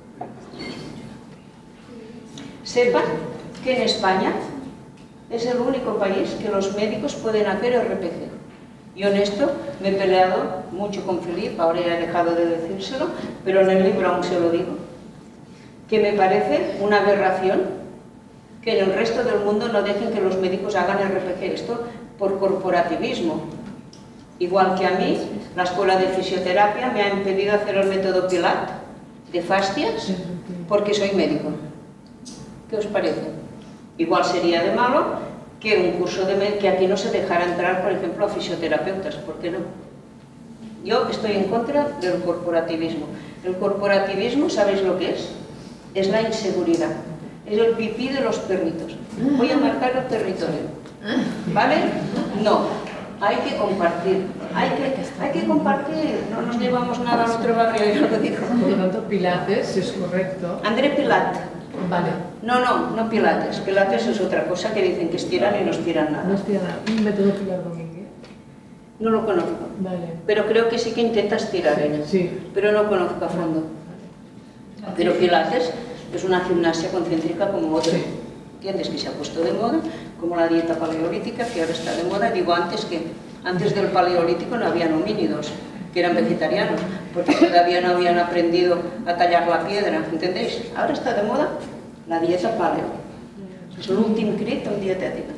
[SPEAKER 2] Sepan que en España es el único país que los médicos pueden hacer R P G. Yo en esto me he peleado mucho con Felipe, ahora ya he dejado de decírselo, pero en el libro aún se lo digo, que me parece una aberración que en el resto del mundo no dejen que los médicos hagan R P G, esto por corporativismo. Igual que a mí, la escuela de fisioterapia me ha impedido hacer el método Pilat de fascias porque soy médico. ¿Qué os parece? Igual sería de malo que un curso de med que aquí no se dejara entrar, por ejemplo, a fisioterapeutas. ¿Por qué no? Yo estoy en contra del corporativismo. El corporativismo, ¿sabéis lo que es? Es la inseguridad. Es el pipí de los perritos. Voy a marcar el territorio. ¿Vale? No. Hay que compartir. Hay que, hay que compartir. No nos llevamos nada al otro barrio, yo lo digo.
[SPEAKER 5] Por lo tanto, Pilates es correcto.
[SPEAKER 2] André Pilat.
[SPEAKER 5] Vale.
[SPEAKER 2] No, no, no Pilates. Pilates es otra cosa que dicen que estiran y no estiran nada.
[SPEAKER 5] No estiran nada. ¿Un método Pilar Domínguez?
[SPEAKER 2] No lo conozco.
[SPEAKER 5] Vale.
[SPEAKER 2] Pero creo que sí que intenta estirar ella.
[SPEAKER 5] Sí.
[SPEAKER 2] Pero no conozco a fondo. Pero Pilates es una gimnasia concéntrica como otra.
[SPEAKER 5] Sí.
[SPEAKER 2] ¿Entiendes? Que se ha puesto de moda, como la dieta paleolítica, que ahora está de moda. Digo antes que antes del paleolítico no habían homínidos, que eran vegetarianos, porque todavía no habían aprendido a tallar la piedra, ¿entendéis? Ahora está de moda la dieta paleo. És l'últim crit en dietètica.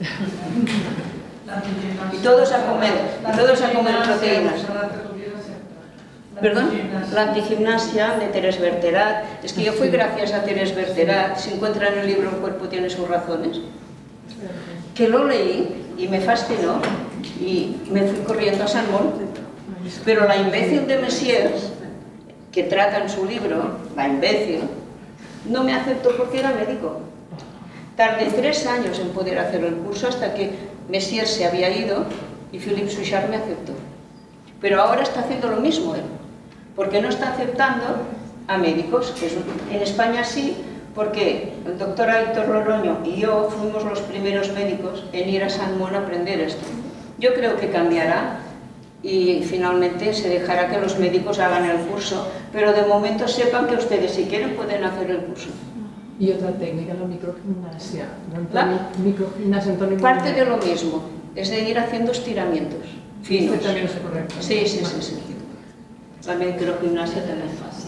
[SPEAKER 2] Y todos a comer, y todos a comer proteínas. Perdón, la antigimnasia de Teres Berterat. Es que yo fui gracias a Teres Berterat. Se encuentra en el libro El cuerpo tiene sus razones. Que lo leí y me fascinó y me fui corriendo a San Mon. Pero la imbécil de Messiers, que trata en su libro, la imbécil, no me aceptó porque era médico. Tardé tres años en poder hacer el curso hasta que Messiers se había ido y Philippe Suchard me aceptó. Pero ahora está haciendo lo mismo él, porque no está aceptando a médicos, que es un... en España sí, porque el doctor Héctor Loroño y yo fuimos los primeros médicos en ir a San Mon a aprender esto. Yo creo que cambiará y finalmente se dejará que los médicos hagan el curso, pero de momento sepan que ustedes, si quieren, pueden hacer el curso.
[SPEAKER 5] Y otra técnica, la microgimnasia.
[SPEAKER 2] La
[SPEAKER 5] microgimnasia, Antonio.
[SPEAKER 2] Parte de lo mismo, es de ir haciendo estiramientos finos.
[SPEAKER 5] Este también es correcto.
[SPEAKER 2] Sí, sí, sí, sí. La microgimnasia también.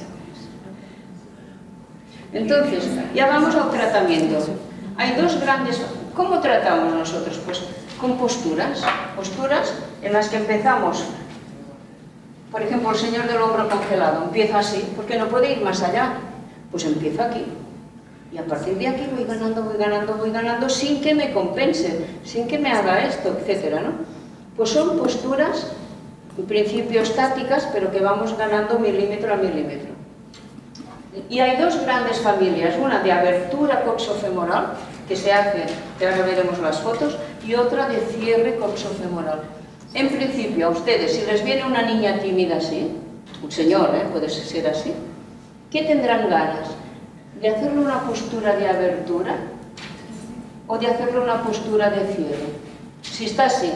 [SPEAKER 2] Entonces, ya vamos al tratamiento. Hay dos grandes... ¿Cómo tratamos nosotros? Pues con posturas. Posturas en las que empezamos. Por ejemplo, el señor del hombro congelado empieza así, porque no puede ir más allá. Pues empiezo aquí. Y a partir de aquí voy ganando, voy ganando, voy ganando, sin que me compense, sin que me haga esto, etcétera, ¿no? Pues son posturas, en principio estáticas, pero que vamos ganando milímetro a milímetro. Y hay dos grandes familias, una de abertura coxofemoral, que se hace, que ahora veremos las fotos, y otra de cierre coxofemoral. En principio, a ustedes, si les viene una niña tímida así, un señor, ¿eh? Puede ser así, ¿qué tendrán ganas? ¿De hacerle una postura de abertura o de hacerle una postura de cierre? Si está así,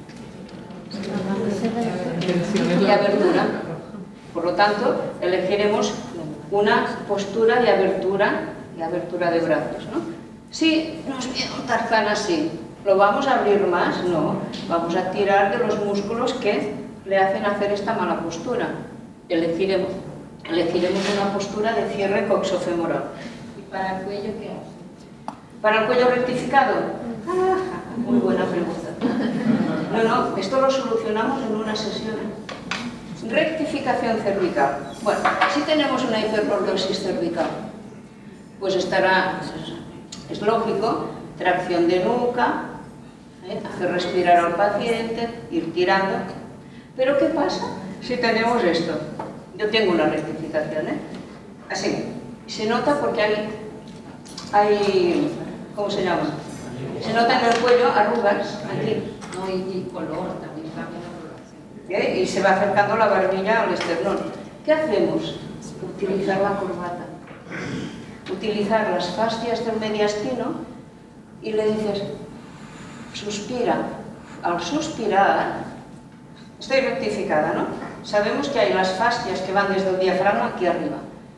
[SPEAKER 2] de abertura. Por lo tanto, elegiremos una postura de abertura, de abertura de brazos, ¿no? Si nos viene un Tarzán así, ¿lo vamos a abrir más? No, vamos a tirar de los músculos que le hacen hacer esta mala postura. Elegiremos. Elegiremos una postura de cierre coxofemoral.
[SPEAKER 3] ¿Y para el cuello qué hace?
[SPEAKER 2] ¿Para el cuello rectificado? Ah, muy buena pregunta. No, no, esto lo solucionamos en una sesión. Rectificación cervical. Bueno, si tenemos una hiperlordosis cervical, pues estará, es lógico, tracción de nuca, ¿eh? Hacer respirar al paciente, ir tirando. Pero ¿qué pasa si tenemos esto? Yo tengo una rectificación, ¿eh? Así. Se nota porque hay, hay, ¿cómo se llama? Se nota en el cuello arrugas, aquí.
[SPEAKER 3] No, y, y color, también cambia la coloración.
[SPEAKER 2] ¿Eh? Y se va acercando la barbilla al esternón. ¿Qué hacemos? Utilizar la corbata. Utilizar las fascias del mediastino y le dices, suspira. Al suspirar, estoy rectificada, ¿no? Sabemos que hay las fascias que van desde el diafragma aquí arriba.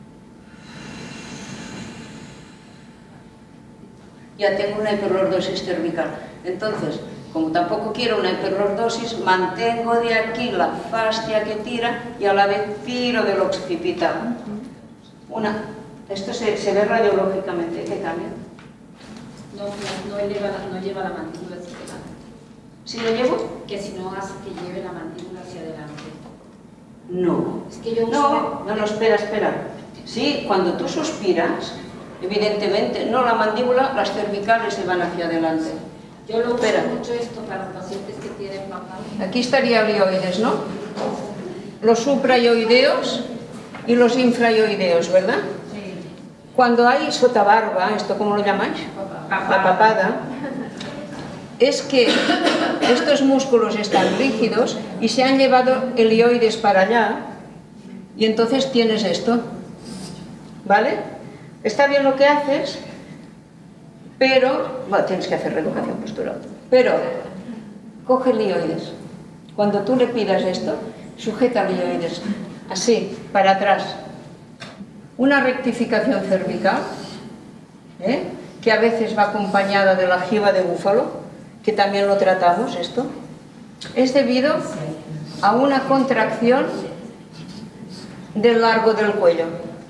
[SPEAKER 2] Ya tengo una hiperlordosis cervical. Entonces, como tampoco quiero una hiperlordosis, mantengo de aquí la fascia que tira y a la vez tiro del occipital. Una, esto se, se ve radiológicamente. ¿Qué cambia?
[SPEAKER 3] No, no, eleva la, no lleva la mandíbula hacia adelante.
[SPEAKER 2] ¿Si lo llevo?
[SPEAKER 3] Que si no hace que lleve la mandíbula hacia adelante.
[SPEAKER 2] No.
[SPEAKER 3] Es que yo
[SPEAKER 2] No, no, no, espera, espera. Sí, cuando tú suspiras, evidentemente, no la mandíbula, las cervicales se van hacia adelante.
[SPEAKER 3] Yo lo uso
[SPEAKER 2] Espera.
[SPEAKER 3] mucho esto para pacientes que tienen papá.
[SPEAKER 2] Aquí estaría ilioides, ¿no? Los suprayoideos y los infrayoideos, ¿verdad?
[SPEAKER 3] Sí.
[SPEAKER 2] Cuando hay sotabarba, ¿esto cómo lo llamáis? La papada. Es que estos músculos están rígidos y se han llevado helioides para allá y entonces tienes esto, ¿vale? Está bien lo que haces, pero, bueno, tienes que hacer reeducación postural, pero coge helioides, Cuando tú le pidas esto, sujeta el ilioides, así, para atrás. Una rectificación cervical, ¿eh? que a veces va acompañada de la jiba de búfalo, que también lo tratamos esto, es debido a una contracción del largo del cuello.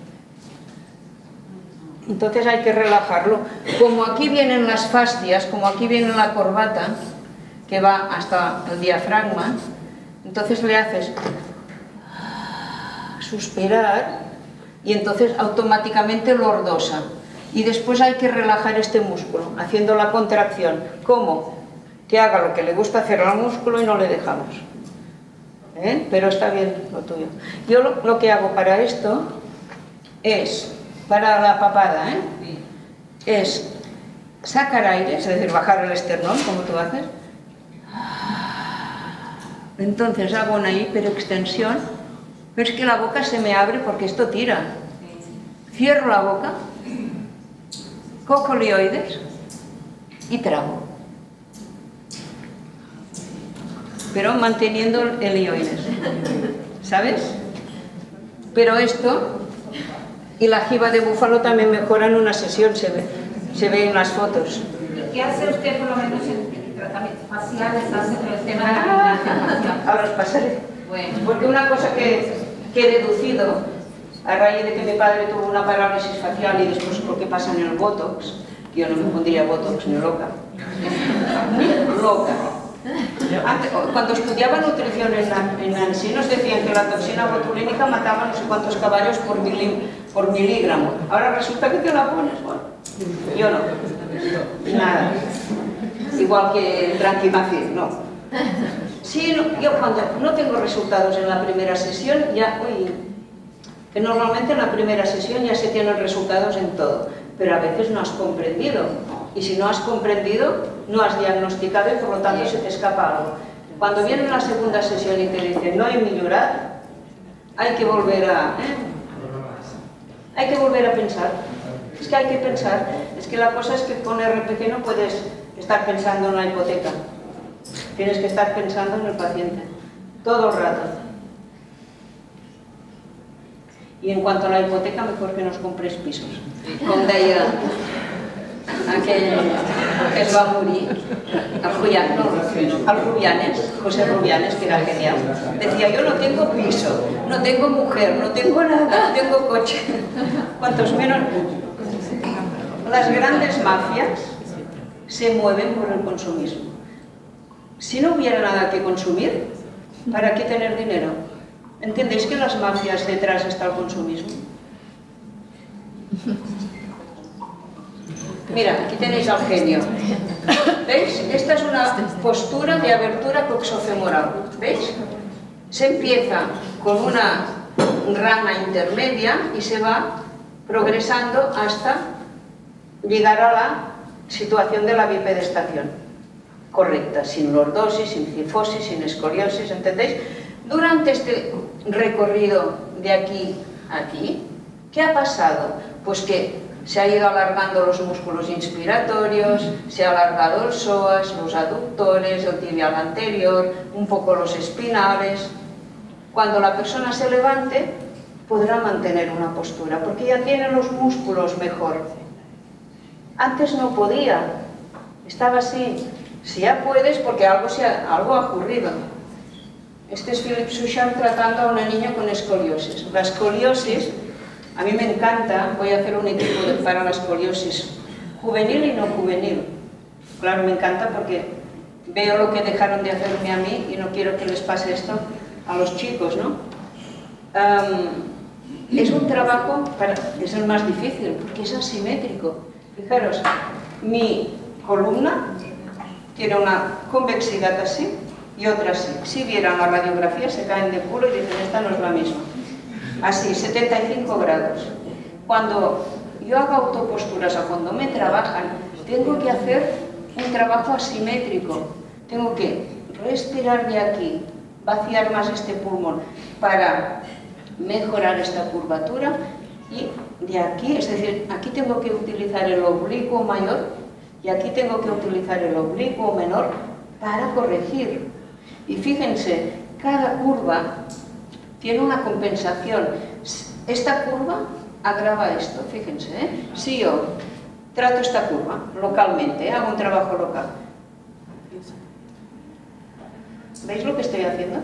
[SPEAKER 2] Entonces hay que relajarlo. Como aquí vienen las fascias, como aquí viene la corbata, que va hasta el diafragma, entonces le haces suspirar y entonces automáticamente lo ordosa. Y después hay que relajar este músculo, haciendo la contracción. ¿Cómo? Que haga lo que le gusta hacer al músculo y no le dejamos. ¿Eh? Pero está bien lo tuyo. Yo lo, lo que hago para esto es, para la papada, ¿eh? es sacar aire, es decir, bajar el esternón, como tú haces. Entonces hago una hiperextensión, pero es que la boca se me abre porque esto tira. Cierro la boca, cojo el ilioides y trago. Pero manteniendo el ilioides, ¿sabes? Pero esto y la jiba de búfalo también mejoran una sesión, se ve, se ve en las fotos.
[SPEAKER 3] ¿Qué hace usted por lo menos en tratamientos faciales? ¿Hace con el tema de la
[SPEAKER 2] Ah,
[SPEAKER 3] gimnasia facial?
[SPEAKER 2] ahora os pasaré.
[SPEAKER 3] Bueno.
[SPEAKER 2] Porque una cosa que, que he deducido a raíz de que mi padre tuvo una parálisis facial y después lo que pasa en el botox, que yo no me pondría botox ni loca, ni loca. Antes, cuando estudiaba nutrición en, en Nancy nos decían que la toxina botulínica mataba no sé cuántos caballos por, mili, por miligramo. Ahora resulta que te la pones, bueno, yo no, nada. Igual que el tranquimacin, no. Sí, no, yo cuando no tengo resultados en la primera sesión, ya, uy, que normalmente en la primera sesión ya se tienen resultados en todo, pero a veces no has comprendido. Y si no has comprendido, no has diagnosticado y por lo tanto se te escapa algo. Cuando viene la segunda sesión y te dicen no hay mejorar, hay que volver a... ¿eh? Hay que volver a pensar. Es que hay que pensar. Es que la cosa es que con R P G no puedes estar pensando en la hipoteca. Tienes que estar pensando en el paciente. Todo el rato. Y en cuanto a la hipoteca, mejor que nos compres pisos. Com deia aquell que es va morir, el Rubianes, no, el Rubianes, José Rubianes, que era genial, decía, yo no tengo piso, no tengo mujer, no tengo nada, no tengo coche. Cuantos menos... Las grandes mafias se mueven por el consumismo. Si no hubiera nada que consumir, ¿para qué tener dinero? ¿Entendéis que en las mafias detrás está el consumismo? Mira, aquí tenéis al genio. ¿Veis? Esta es una postura de abertura coxofemoral. ¿Veis? Se empieza con una rama intermedia y se va progresando hasta llegar a la situación de la bipedestación correcta, sin lordosis, sin cifosis, sin escoliosis, ¿entendéis? Durante este recorrido de aquí a aquí, ¿qué ha pasado? Pues que se ha ido alargando los músculos inspiratorios, se ha alargado el psoas, los aductores, el tibial anterior, un poco los espinales. Cuando la persona se levante, podrá mantener una postura, porque ya tiene los músculos mejor. Antes no podía, estaba así. Si ya puedes, porque algo, se ha, algo ha ocurrido. Este es Philip Susham tratando a una niña con escoliosis. La escoliosis, a mí me encanta, voy a hacer un equipo de, para la escoliosis juvenil y no juvenil. Claro, me encanta porque veo lo que dejaron de hacerme a mí y no quiero que les pase esto a los chicos, ¿no? Um, es un trabajo, para, es el más difícil, porque es asimétrico. Fijaros, mi columna tiene una convexidad así y otra así. Si vieran la radiografía se caen de culo y dicen, esta no es la misma. Así, setenta y cinco grados. Cuando yo hago autoposturas a cuando me trabajan, tengo que hacer un trabajo asimétrico. Tengo que respirar de aquí, vaciar más este pulmón para mejorar esta curvatura y de aquí, es decir, aquí tengo que utilizar el oblicuo mayor y aquí tengo que utilizar el oblicuo menor para corregir. Y fíjense, cada curva tiene una compensación. Esta curva agrava esto, fíjense, ¿eh? Si yo trato esta curva localmente, ¿eh? Hago un trabajo local. ¿Veis lo que estoy haciendo?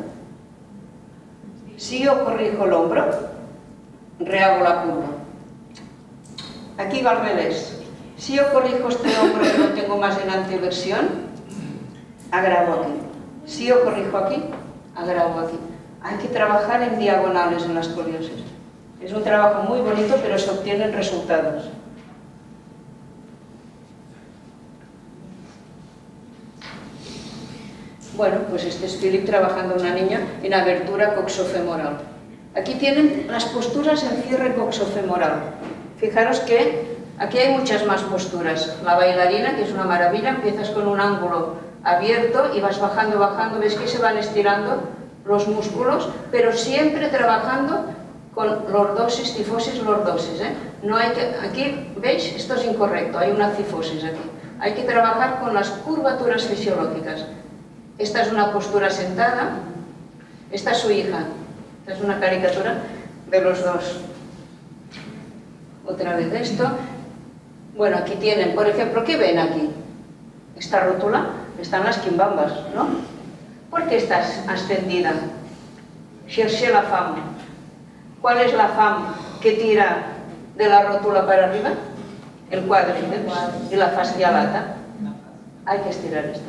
[SPEAKER 2] Si yo corrijo el hombro, rehago la curva. Aquí va al revés. Si yo corrijo este hombro que lo tengo más en anteversión, agravo aquí. Si yo corrijo aquí, agravo aquí. Hay que trabajar en diagonales en la escoliosis. Es un trabajo muy bonito, pero se obtienen resultados. Bueno, pues este es Philip trabajando a una niña en abertura coxofemoral. Aquí tienen las posturas en cierre coxofemoral. Fijaros que aquí hay muchas más posturas. La bailarina, que es una maravilla, empiezas con un ángulo abierto y vas bajando, bajando, ves que se van estirando los músculos, pero siempre trabajando con lordosis, cifosis, lordosis, ¿eh? No hay que, aquí, ¿veis? Esto es incorrecto, hay una cifosis aquí. Hay que trabajar con las curvaturas fisiológicas. Esta es una postura sentada, esta es su hija, esta es una caricatura de los dos. Otra vez esto. Bueno, aquí tienen, por ejemplo, ¿qué ven aquí? Esta rótula, están las quimbambas, ¿no? ¿Por qué está ascendida? Cherchez la femme. ¿Cuál es la femme que tira de la rótula para arriba? El cuádriceps y la fascia lata. Hay que estirar esto.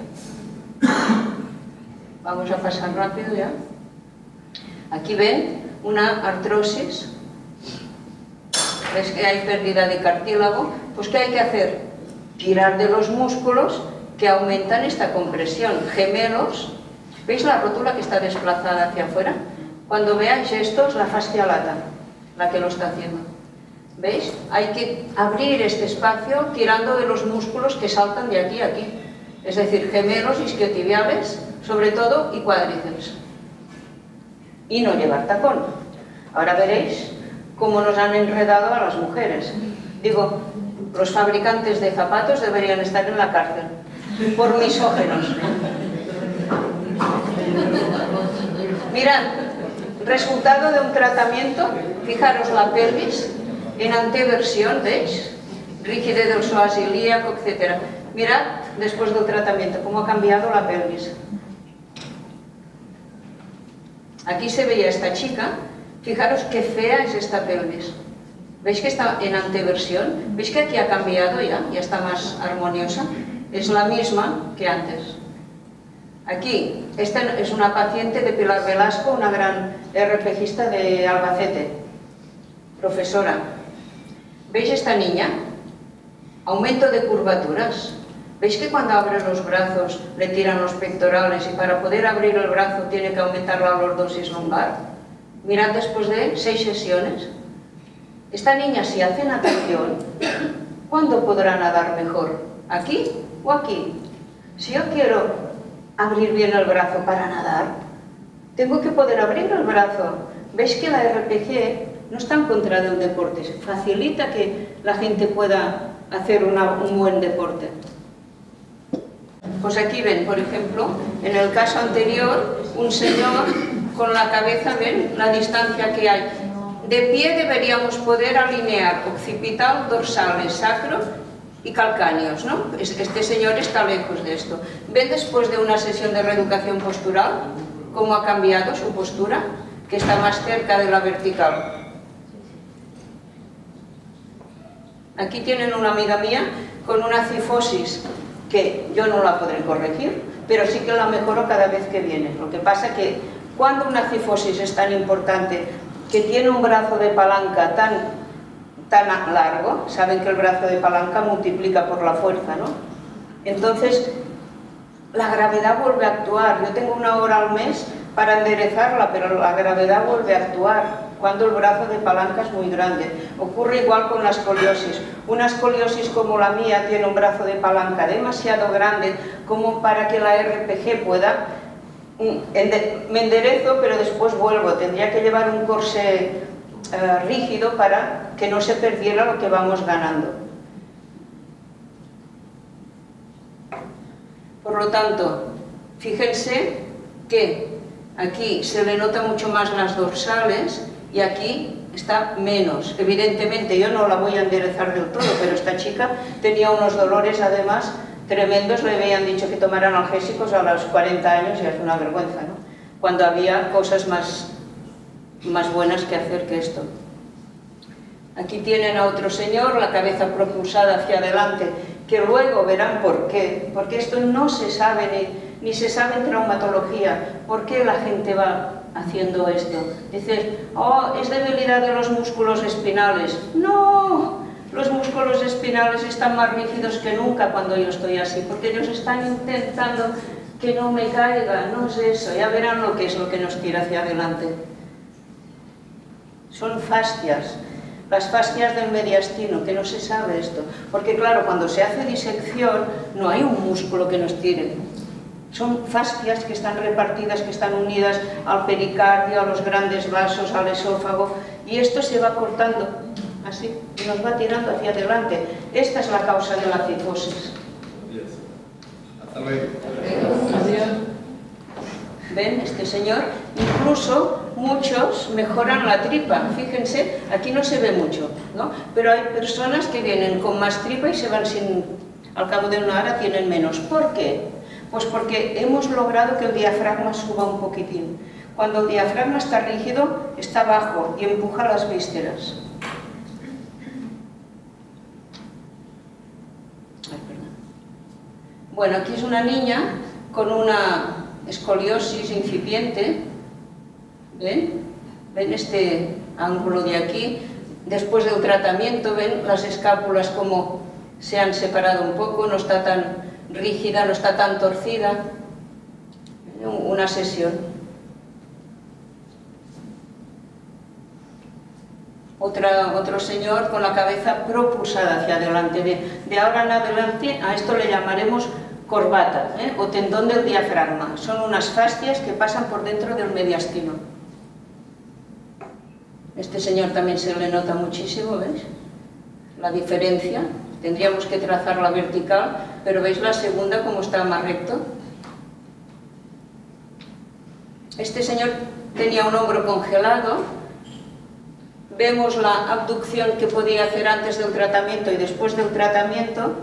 [SPEAKER 2] Vamos a pasar rápido ya. Aquí ven una artrosis. ¿Ves que hay pérdida de cartílago? Pues ¿qué hay que hacer? Tirar de los músculos que aumentan esta compresión. Gemelos. ¿Veis la rótula que está desplazada hacia afuera? Cuando veáis esto es la fascia lata, la que lo está haciendo. ¿Veis? Hay que abrir este espacio tirando de los músculos que saltan de aquí a aquí. Es decir, gemelos, isquiotibiales, sobre todo, y cuádriceps. Y no llevar tacón. Ahora veréis cómo nos han enredado a las mujeres. Digo, los fabricantes de zapatos deberían estar en la cárcel por misógenos. Mirad, resultado de un tratamiento, fijaros la pelvis en anteversión, ¿veis? Rigidez del psoas ilíaco, etcétera. Mirad, después del tratamiento, cómo ha cambiado la pelvis. Aquí se veía esta chica, fijaros qué fea es esta pelvis. ¿Veis que está en anteversión? ¿Veis que aquí ha cambiado ya? Ya está más armoniosa. Es la misma que antes. Aquí, esta es una paciente de Pilar Velasco, una gran RPGista de Albacete, profesora. ¿Veis esta niña? Aumento de curvaturas. ¿Veis que cuando abre los brazos le tiran los pectorales y para poder abrir el brazo tiene que aumentar la lordosis lumbar? Mirad después de seis sesiones. Esta niña, si hace natación, ¿cuándo podrá nadar mejor? ¿Aquí o aquí? Si yo quiero abrir bien el brazo para nadar, tengo que poder abrir el brazo. ¿Veis que la R P G no está en contra del deporte? Facilita que la gente pueda hacer una, un buen deporte. Pues aquí ven, por ejemplo, en el caso anterior, un señor con la cabeza, ven la distancia que hay. De pie deberíamos poder alinear occipital, dorsales, sacro y calcáneos, ¿no? Este señor está lejos de esto. ¿Ven después de una sesión de reeducación postural cómo ha cambiado su postura? Que está más cerca de la vertical. Aquí tienen una amiga mía con una cifosis que yo no la podré corregir, pero sí que la mejoro cada vez que viene. Lo que pasa que cuando una cifosis es tan importante, que tiene un brazo de palanca tan, tan largo, saben que el brazo de palanca multiplica por la fuerza, ¿no? Entonces, la gravedad vuelve a actuar. Yo tengo una hora al mes para enderezarla, pero la gravedad vuelve a actuar cuando el brazo de palanca es muy grande. Ocurre igual con la escoliosis. Una escoliosis como la mía tiene un brazo de palanca demasiado grande como para que la R P G pueda... Me enderezo, pero después vuelvo. Tendría que llevar un corsé eh, rígido para que no se perdiera lo que vamos ganando. Por lo tanto, fíjense que aquí se le nota mucho más las dorsales y aquí está menos. Evidentemente yo no la voy a enderezar del todo, pero esta chica tenía unos dolores además tremendos, le habían dicho que tomara analgésicos a los cuarenta años y es una vergüenza, ¿no? Cuando había cosas más, más buenas que hacer que esto. Aquí tienen a otro señor, la cabeza propulsada hacia adelante, que luego verán por qué, porque esto no se sabe ni, ni se sabe en traumatología, por qué la gente va haciendo esto. Dices, oh, es debilidad de los músculos espinales. No, los músculos espinales están más rígidos que nunca cuando yo estoy así, porque ellos están intentando que no me caiga, no es eso, ya verán lo que es lo que nos tira hacia adelante. Son fascias. Las fascias del mediastino, que no se sabe esto, porque claro, cuando se hace disección no hay un músculo que nos tire, son fascias que están repartidas, que están unidas al pericardio, a los grandes vasos, al esófago, y esto se va cortando así, y nos va tirando hacia adelante. Esta es la causa de la cifosis.
[SPEAKER 6] Hasta luego.
[SPEAKER 5] Adiós.
[SPEAKER 2] ¿Ven? Este señor, incluso muchos mejoran la tripa, fíjense, aquí no se ve mucho, ¿no? Pero hay personas que vienen con más tripa y se van sin, al cabo de una hora tienen menos. ¿Por qué? Pues porque hemos logrado que el diafragma suba un poquitín. Cuando el diafragma está rígido, está bajo y empuja las vísceras. Ay, perdón. Bueno, aquí es una niña con una escoliosis incipiente, ¿ven? ¿Ven este ángulo de aquí? Después del tratamiento, ¿ven las escápulas como se han separado un poco? No está tan rígida, no está tan torcida. Una sesión. Otra, otro señor con la cabeza propulsada hacia adelante. De, de ahora en adelante a esto le llamaremos corbata, ¿eh? O tendón del diafragma. Son unas fascias que pasan por dentro del mediastino. Este señor también se le nota muchísimo, ¿veis? La diferencia. Tendríamos que trazarla vertical, pero ¿veis la segunda como está más recto? Este señor tenía un hombro congelado. Vemos la abducción que podía hacer antes del tratamiento y después del tratamiento.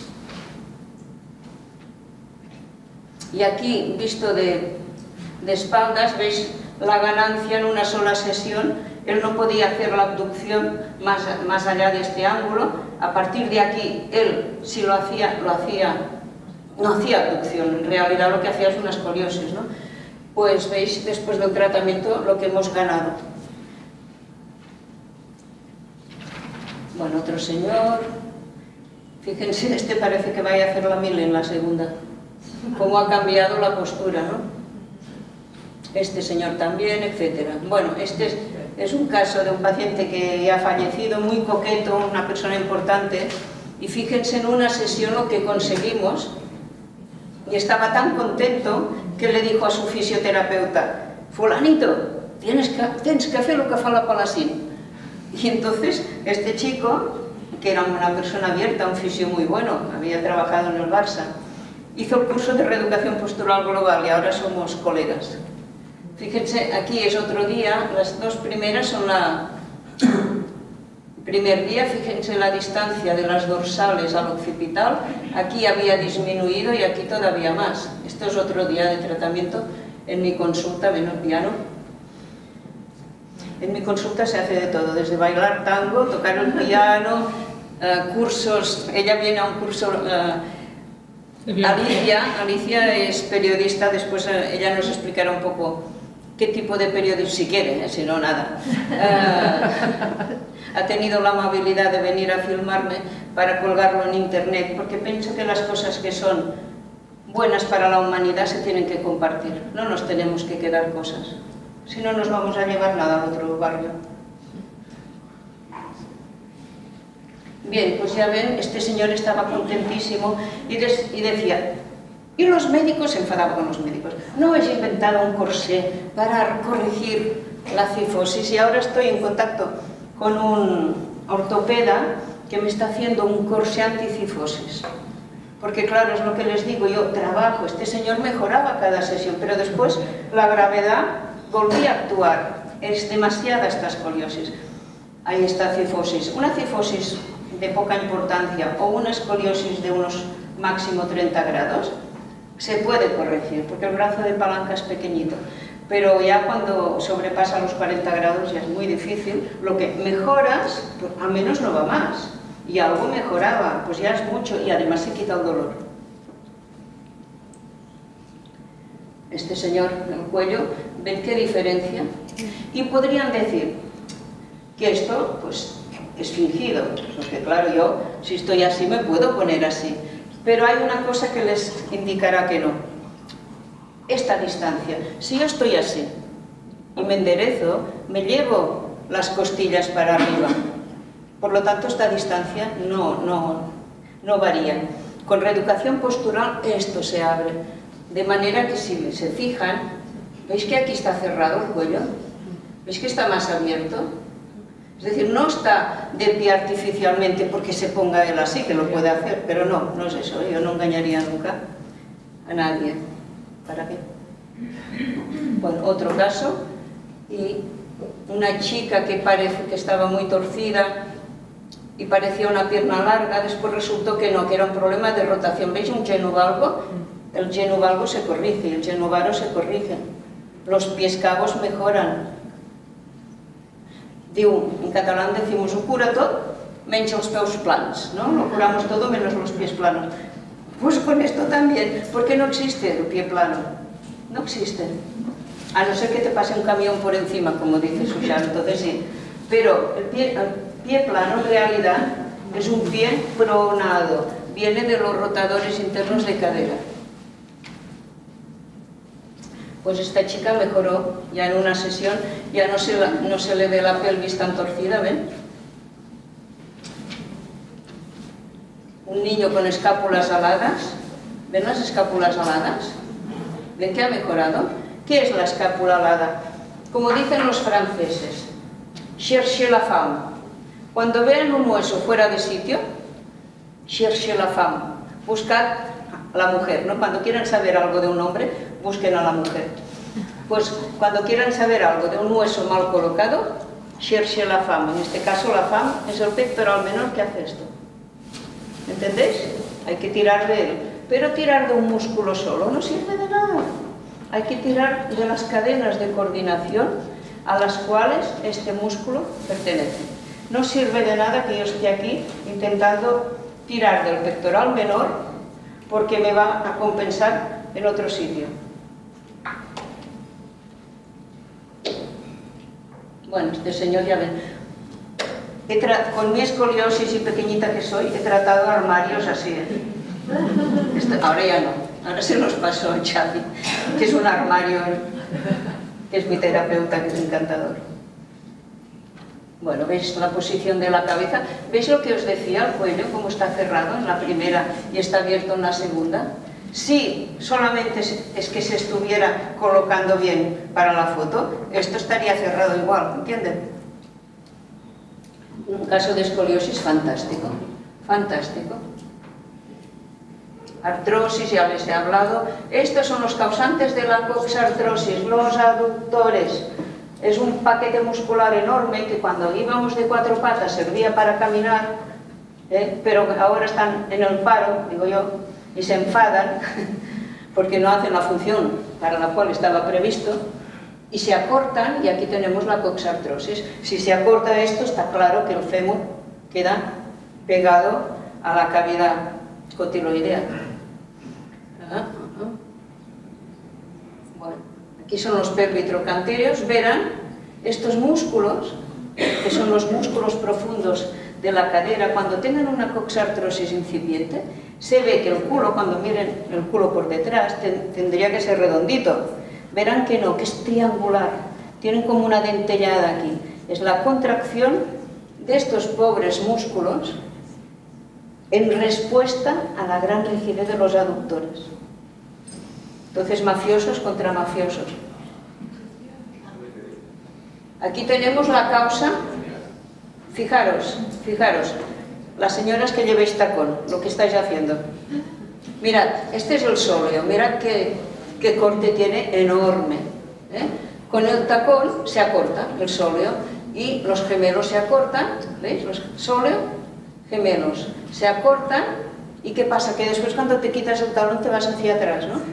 [SPEAKER 2] Y aquí, visto de, de espaldas, veis la ganancia en una sola sesión. Él no podía hacer la abducción más, más allá de este ángulo. A partir de aquí, él, si lo hacía, lo hacía, no hacía abducción, en realidad lo que hacía es una escoliosis, ¿no? Pues veis, después del tratamiento, lo que hemos ganado. Bueno, otro señor. Fíjense, este parece que vaya a hacer la mil en la segunda. Cómo ha cambiado la postura, ¿no? Este señor también, etcétera. Bueno, este es, es un caso de un paciente que ha fallecido, muy coqueto, una persona importante, y fíjense en una sesión lo que conseguimos, y estaba tan contento que le dijo a su fisioterapeuta: fulanito, tienes que, tienes que hacer lo que fa la Palacín. Y entonces este chico, que era una persona abierta, un fisio muy bueno, había trabajado en el Barça, hizo el curso de reeducación postural global y ahora somos colegas. Fíjense, aquí es otro día, las dos primeras son la... Primer día, fíjense la distancia de las dorsales al occipital, aquí había disminuido y aquí todavía más. Esto es otro día de tratamiento en mi consulta, ven el piano. En mi consulta se hace de todo, desde bailar tango, tocar el piano, uh, cursos, ella viene a un curso... Uh, Alicia, Alicia es periodista, después ella nos explicará un poco qué tipo de periodismo, si quiere, si no nada. Uh, ha tenido la amabilidad de venir a filmarme para colgarlo en internet, porque pienso que las cosas que son buenas para la humanidad se tienen que compartir, no nos tenemos que quedar cosas, si no nos vamos a llevar nada al otro barrio. Bien, pues ya ven, este señor estaba contentísimo y, des, y decía, y los médicos, se enfadaban con los médicos, no he inventado un corsé para corregir la cifosis y ahora estoy en contacto con un ortopeda que me está haciendo un corsé anticifosis. Porque claro, es lo que les digo, yo trabajo, este señor mejoraba cada sesión, pero después la gravedad volvía a actuar, es demasiada esta escoliosis. Ahí está cifosis. Una cifosis de poca importancia o una escoliosis de unos máximo treinta grados se puede corregir, porque el brazo de palanca es pequeñito, pero ya cuando sobrepasa los cuarenta grados ya es muy difícil. Lo que mejoras, pues, al menos no va más, y algo mejoraba, pues ya es mucho, y además se quita el dolor. Este señor en el cuello, ¿ven qué diferencia? Y podrían decir que esto pues es fingido, porque claro, yo si estoy así me puedo poner así, pero hay una cosa que les indicará que no. Esta distancia, si yo estoy así y me enderezo, me llevo las costillas para arriba, por lo tanto esta distancia no, no, no varía. Con reeducación postural esto se abre, de manera que si se fijan, ¿veis que aquí está cerrado el cuello? ¿Veis que está más abierto? Es decir, no está de pie artificialmente porque se ponga él así, que lo puede hacer, pero no, no es eso, yo no engañaría nunca a nadie. ¿Para qué? Bueno, otro caso, y una chica que parece que estaba muy torcida y parecía una pierna larga, después resultó que no, que era un problema de rotación. ¿Veis un genu-valgo? El genu-valgo se corrige y el genu-varo se corrige. Los pies cabos mejoran. Diu, en catalán decimos, ho cura tot, menys els peus plans, ¿no? Lo curamos todo menos los pies planos. Pues con esto también, porque no existe el pie plano, no existe. A no ser que te pase un camión por encima, como dice Sushar, entonces sí. Pero el pie, el pie plano en realidad es un pie pronado, viene de los rotadores internos de cadera. Pues esta chica mejoró ya en una sesión, ya no se, la, no se le ve la pelvis tan torcida, ¿ven? Un niño con escápulas aladas, ¿ven las escápulas aladas? ¿Ven que ha mejorado? ¿Qué es la escápula alada? Como dicen los franceses, cherchez la femme. Cuando vean un hueso fuera de sitio, cherchez la femme. Buscad a la mujer, ¿no? Cuando quieran saber algo de un hombre, busquen a la mujer. Pues cuando quieran saber algo de un hueso mal colocado, cherchez la femme. En este caso la femme es el pectoral menor que hace esto. ¿Entendéis? Hay que tirar de él. Pero tirar de un músculo solo no sirve de nada. Hay que tirar de las cadenas de coordinación a las cuales este músculo pertenece. No sirve de nada que yo esté aquí intentando tirar del pectoral menor porque me va a compensar en otro sitio. Bueno, este señor ya ven. He con mi escoliosis y pequeñita que soy, he tratado armarios así, ¿eh? Esto, ahora ya no, ahora se nos pasó a Xavi, que es un armario, que es mi terapeuta, que es encantador. Bueno, ¿veis la posición de la cabeza? ¿Veis lo que os decía, el cuello, cómo está cerrado en la primera y está abierto en la segunda? Si solamente es que se estuviera colocando bien para la foto, esto estaría cerrado igual, ¿entienden? Un caso de escoliosis fantástico, fantástico. Artrosis, ya les he hablado. Estos son los causantes de la coxartrosis, los aductores. Es un paquete muscular enorme que cuando íbamos de cuatro patas servía para caminar, ¿eh? Pero ahora están en el paro, digo yo, y se enfadan porque no hacen la función para la cual estaba previsto. Y se acortan, y aquí tenemos la coxartrosis. Si se acorta esto, está claro que el fémur queda pegado a la cavidad cotiloidea. Bueno, aquí son los pervitrocantéreos. Verán estos músculos, que son los músculos profundos de la cadera. Cuando tengan una coxartrosis incipiente, se ve que el culo, cuando miren el culo por detrás, ten, tendría que ser redondito. Verán que no, que es triangular, tienen como una dentellada aquí. Es la contracción de estos pobres músculos en respuesta a la gran rigidez de los aductores. Entonces, mafiosos contra mafiosos. Aquí tenemos la causa, fijaros, fijaros, las señoras que llevéis tacón, lo que estáis haciendo. Mirad, este es el sóleo, mirad qué, qué corte tiene enorme. ¿eh? Con el tacón se acorta el sóleo y los gemelos se acortan, ¿veis? Los sóleo, gemelos, se acortan y ¿qué pasa? Que después cuando te quitas el talón te vas hacia atrás, ¿no?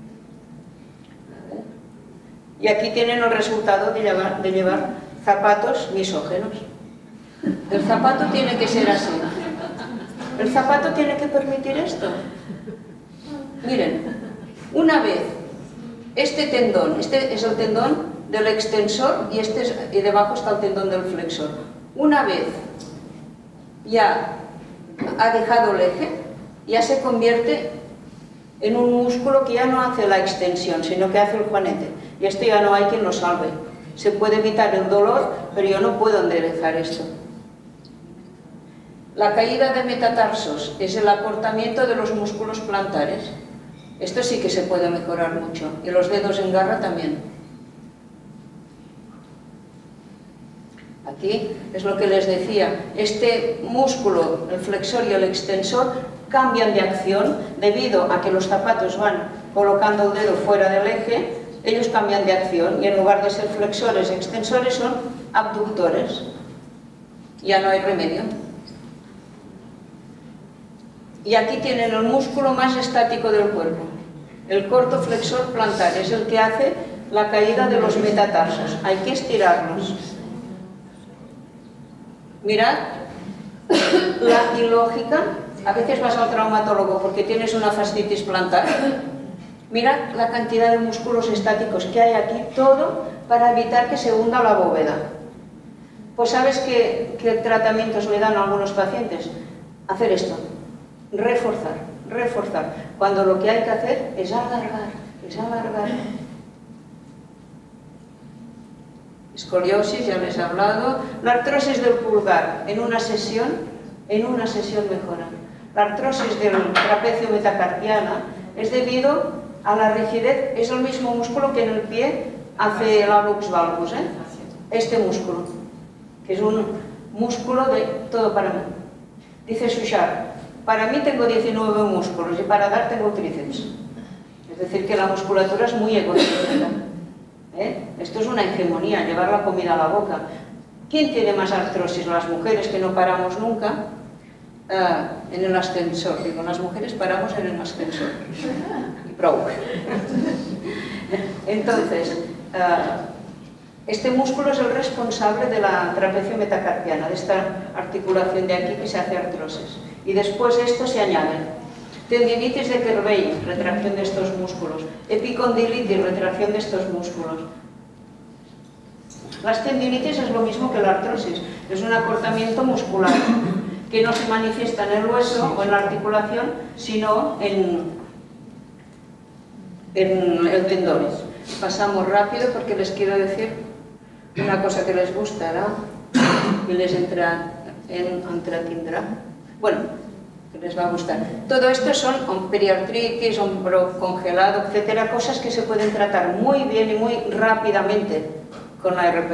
[SPEAKER 2] Y aquí tienen el resultado de llevar, de llevar zapatos misógenos. El zapato tiene que ser así. El zapato tiene que permitir esto. Miren, una vez este tendón, este es el tendón del extensor y, este es, y debajo está el tendón del flexor. Una vez ya ha dejado el eje, ya se convierte en un músculo que ya no hace la extensión, sino que hace el juanete. Y esto ya no hay quien lo salve. Se puede evitar el dolor, pero yo no puedo enderezar esto. La caída de metatarsos es el acortamiento de los músculos plantares. Esto sí que se puede mejorar mucho. Y los dedos en garra también. Aquí es lo que les decía. Este músculo, el flexor y el extensor, cambian de acción debido a que los zapatos van colocando el dedo fuera del eje. Ellos cambian de acción y en lugar de ser flexores y extensores son abductores. Ya no hay remedio. Y aquí tienen el músculo más estático del cuerpo. El corto flexor plantar es el que hace la caída de los metatarsos. Hay que estirarlos. Mirad la ilógica. A veces vas al traumatólogo porque tienes una fascitis plantar. Mirad la cantidad de músculos estáticos que hay aquí, todo para evitar que se hunda la bóveda. Pues ¿sabes qué, qué tratamientos le dan a algunos pacientes? Hacer esto, reforzar, reforzar, cuando lo que hay que hacer es alargar, es alargar. Escoliosis, ya les he hablado. La artrosis del pulgar, en una sesión, en una sesión mejora. La artrosis del trapecio metacarpiana es debido a la rigidez, es el mismo músculo que en el pie hace el hallux valgus, ¿eh? Este músculo, que es un músculo de todo para mí. Dice Suchard, para mí tengo diecinueve músculos y para dar tengo tríceps. Es decir, que la musculatura es muy egocéntrica. ¿eh? Esto es una hegemonía, llevar la comida a la boca. ¿Quién tiene más artrosis? Las mujeres, que no paramos nunca. Uh, en el ascensor, digo, las mujeres paramos en el ascensor y prou. Entonces, uh, este músculo es el responsable de la trapecio metacarpiana, de esta articulación de aquí que se hace artrosis. Y después esto se añade tendinitis de Kerbein, retracción de estos músculos, epicondilitis, retracción de estos músculos. Las tendinitis es lo mismo que la artrosis, es un acortamiento muscular que no se manifiesta en el hueso o en la articulación, sino en, en el tendón. Pasamos rápido porque les quiero decir una cosa que les gustará y les entra, en, entretindrá. Bueno, que les va a gustar. Todo esto son periartritis, hombro congelado, etcétera, cosas que se pueden tratar muy bien y muy rápidamente con la R P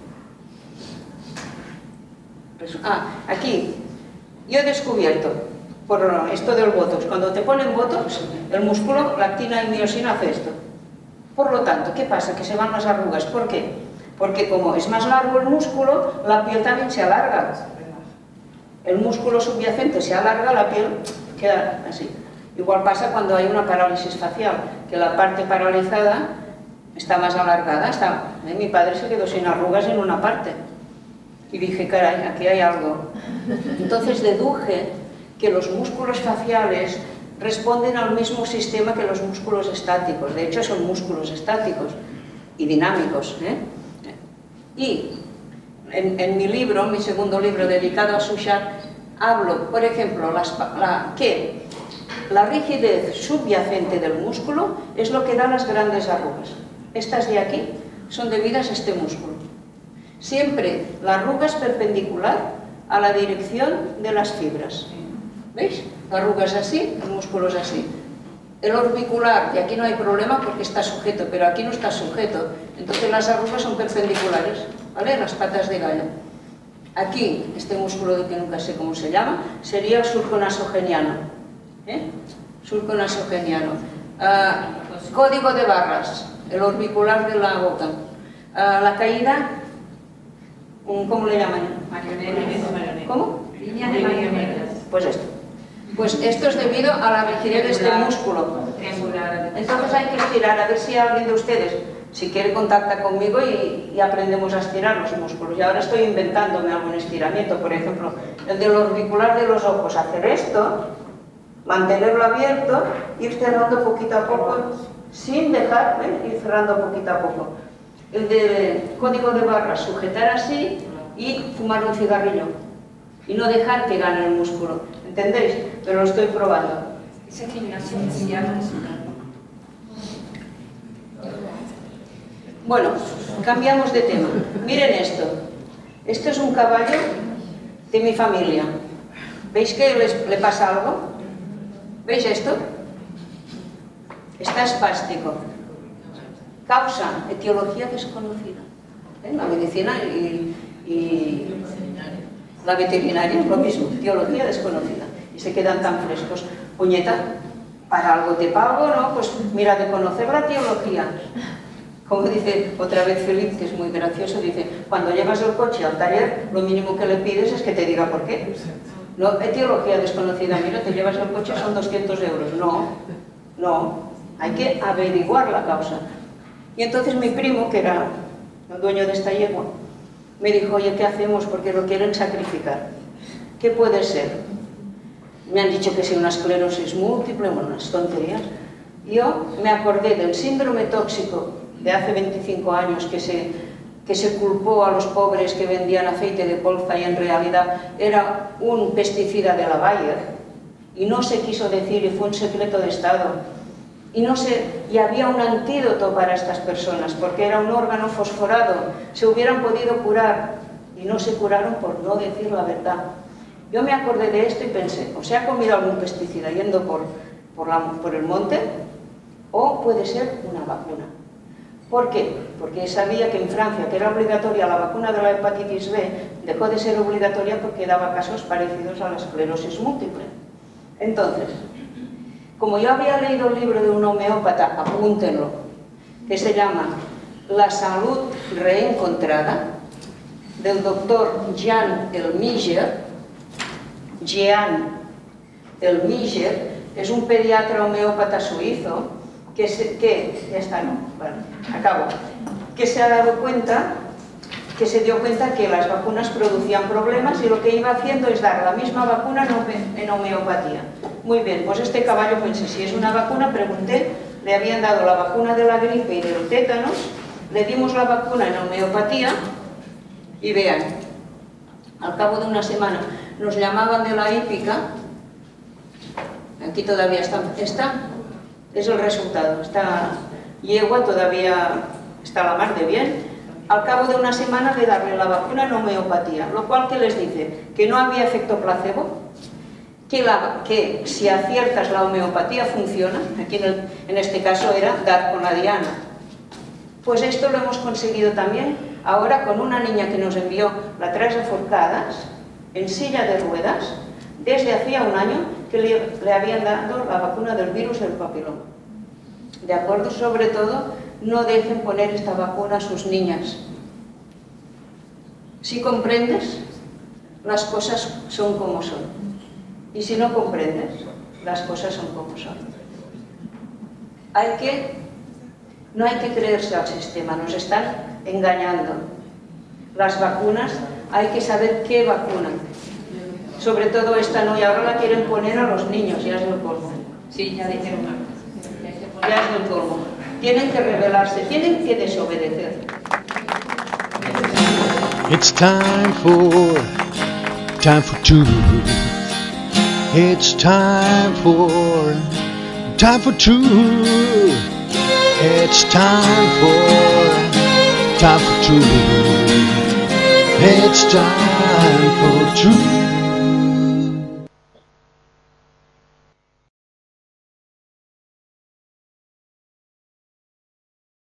[SPEAKER 2] G. Ah, aquí. Yo he descubierto, por esto del botox, cuando te ponen botox, el músculo, la actina y miosina hace esto. Por lo tanto, ¿qué pasa? Que se van las arrugas. ¿Por qué? Porque como es más largo el músculo, la piel también se alarga. El músculo subyacente se alarga, la piel queda así. Igual pasa cuando hay una parálisis facial, que la parte paralizada está más alargada. Está, ¿eh? Mi padre se quedó sin arrugas en una parte. Y dije, caray, aquí hay algo. Entonces deduje que los músculos faciales responden al mismo sistema que los músculos estáticos. De hecho, son músculos estáticos y dinámicos. ¿eh? Y en, en mi libro, mi segundo libro dedicado a Suchard, hablo, por ejemplo, las, la, que la rigidez subyacente del músculo es lo que da las grandes arrugas. Estas de aquí son debidas a este músculo. Siempre la arruga es perpendicular a la dirección de las fibras. ¿Veis? La arruga es así, el músculo es así. El orbicular, y aquí no hay problema porque está sujeto, pero aquí no está sujeto. Entonces las arrugas son perpendiculares, ¿vale? Las patas de gallo. Aquí, este músculo de que nunca sé cómo se llama, sería el surconasogeniano. ¿eh? surco nasogeniano. Uh, código de barras, el orbicular de la boca. Uh, la caída, ¿cómo le llaman?
[SPEAKER 3] Marionetas.
[SPEAKER 2] ¿Cómo?
[SPEAKER 3] Línea de marionetas.
[SPEAKER 2] Pues esto. Pues esto es debido a la rigidez de este músculo.
[SPEAKER 3] Triangular.
[SPEAKER 2] Entonces hay que estirar, a ver si alguien de ustedes, si quiere, contacta conmigo y, y aprendemos a estirar los músculos. Y ahora estoy inventándome algún estiramiento, por ejemplo, el del orbicular de los ojos, hacer esto, mantenerlo abierto, ir cerrando poquito a poco, sin dejar, ¿eh? Ir cerrando poquito a poco. El del código de barras, sujetar así y fumar un cigarrillo. Y no dejar que gane el músculo, ¿entendéis? Pero lo estoy probando.
[SPEAKER 3] Ese gimnasio se llama eso.
[SPEAKER 2] Bueno, cambiamos de tema. Miren esto. Esto es un caballo de mi familia. ¿Veis que les, le pasa algo? ¿Veis esto? Está espástico. Causa, etiología desconocida. ¿Eh? La medicina y, y la veterinaria es lo mismo, etiología desconocida. Y se quedan tan frescos. Puñeta, para algo te pago, ¿no? Pues mira, de conocer la etiología. Como dice otra vez Felipe, que es muy gracioso, dice, cuando llevas el coche al taller, lo mínimo que le pides es que te diga por qué. No, etiología desconocida, mira, te llevas el coche, son doscientos euros. No, no, hay que averiguar la causa. Y entonces mi primo, que era el dueño de esta yegua, me dijo, oye, ¿qué hacemos? Porque lo quieren sacrificar. ¿Qué puede ser? Me han dicho que si una esclerosis múltiple, bueno, unas tonterías. Yo me acordé del síndrome tóxico de hace veinticinco años que se, que se culpó a los pobres que vendían aceite de colza y en realidad era un pesticida de la Bayer y no se quiso decir y fue un secreto de Estado y, no se, y había un antídoto para estas personas porque era un órgano fosforado, se hubieran podido curar y no se curaron por no decir la verdad. Yo me acordé de esto y pensé, o se ha comido algún pesticida yendo por, por, la, por el monte o puede ser una vacuna. ¿Por qué? Porque sabía que en Francia, que era obligatoria la vacuna de la hepatitis B, dejó de ser obligatoria porque daba casos parecidos a la esclerosis múltiple. Entonces, como yo había leído el libro de un homeópata, apúntenlo, que se llama La salud reencontrada, del doctor Jean Elmiger. Jean Elmiger es un pediatra homeópata suizo que, se, que ya está, no, vale, acabo, que se ha dado cuenta, que se dio cuenta que las vacunas producían problemas y lo que iba haciendo es dar la misma vacuna en homeopatía. Muy bien, pues este caballo pensé, si es una vacuna, pregunté, le habían dado la vacuna de la gripe y del tétanos, le dimos la vacuna en homeopatía y vean, al cabo de una semana nos llamaban de la hípica, aquí todavía está, está es el resultado, esta yegua todavía está a la mar de bien, al cabo de una semana de darle la vacuna en homeopatía, lo cual que les dice que no había efecto placebo, que, la, que si aciertas la homeopatía funciona, aquí en, el, en este caso era dar con la diana. Pues esto lo hemos conseguido también ahora con una niña que nos envió la Tres de Forcadas en silla de ruedas, desde hacía un año que le, le habían dado la vacuna del virus del papiloma. De acuerdo, sobre todo, no dejen poner esta vacuna a sus niñas. Si comprendes, las cosas son como son. Y si no comprendes, las cosas son como son. Hay que, no hay que creerse al sistema, nos están engañando. Las vacunas, hay que saber qué vacuna. Sobre todo esta no, y ahora la quieren poner a los niños, ya es el colmo.
[SPEAKER 3] Sí, ya dijeron una.
[SPEAKER 2] Ya es el colmo. Tienen que rebelarse, tienen que desobedecer.
[SPEAKER 1] It's time for, time for truth. It's time for, time for truth. It's time for, time for truth. It's time for truth.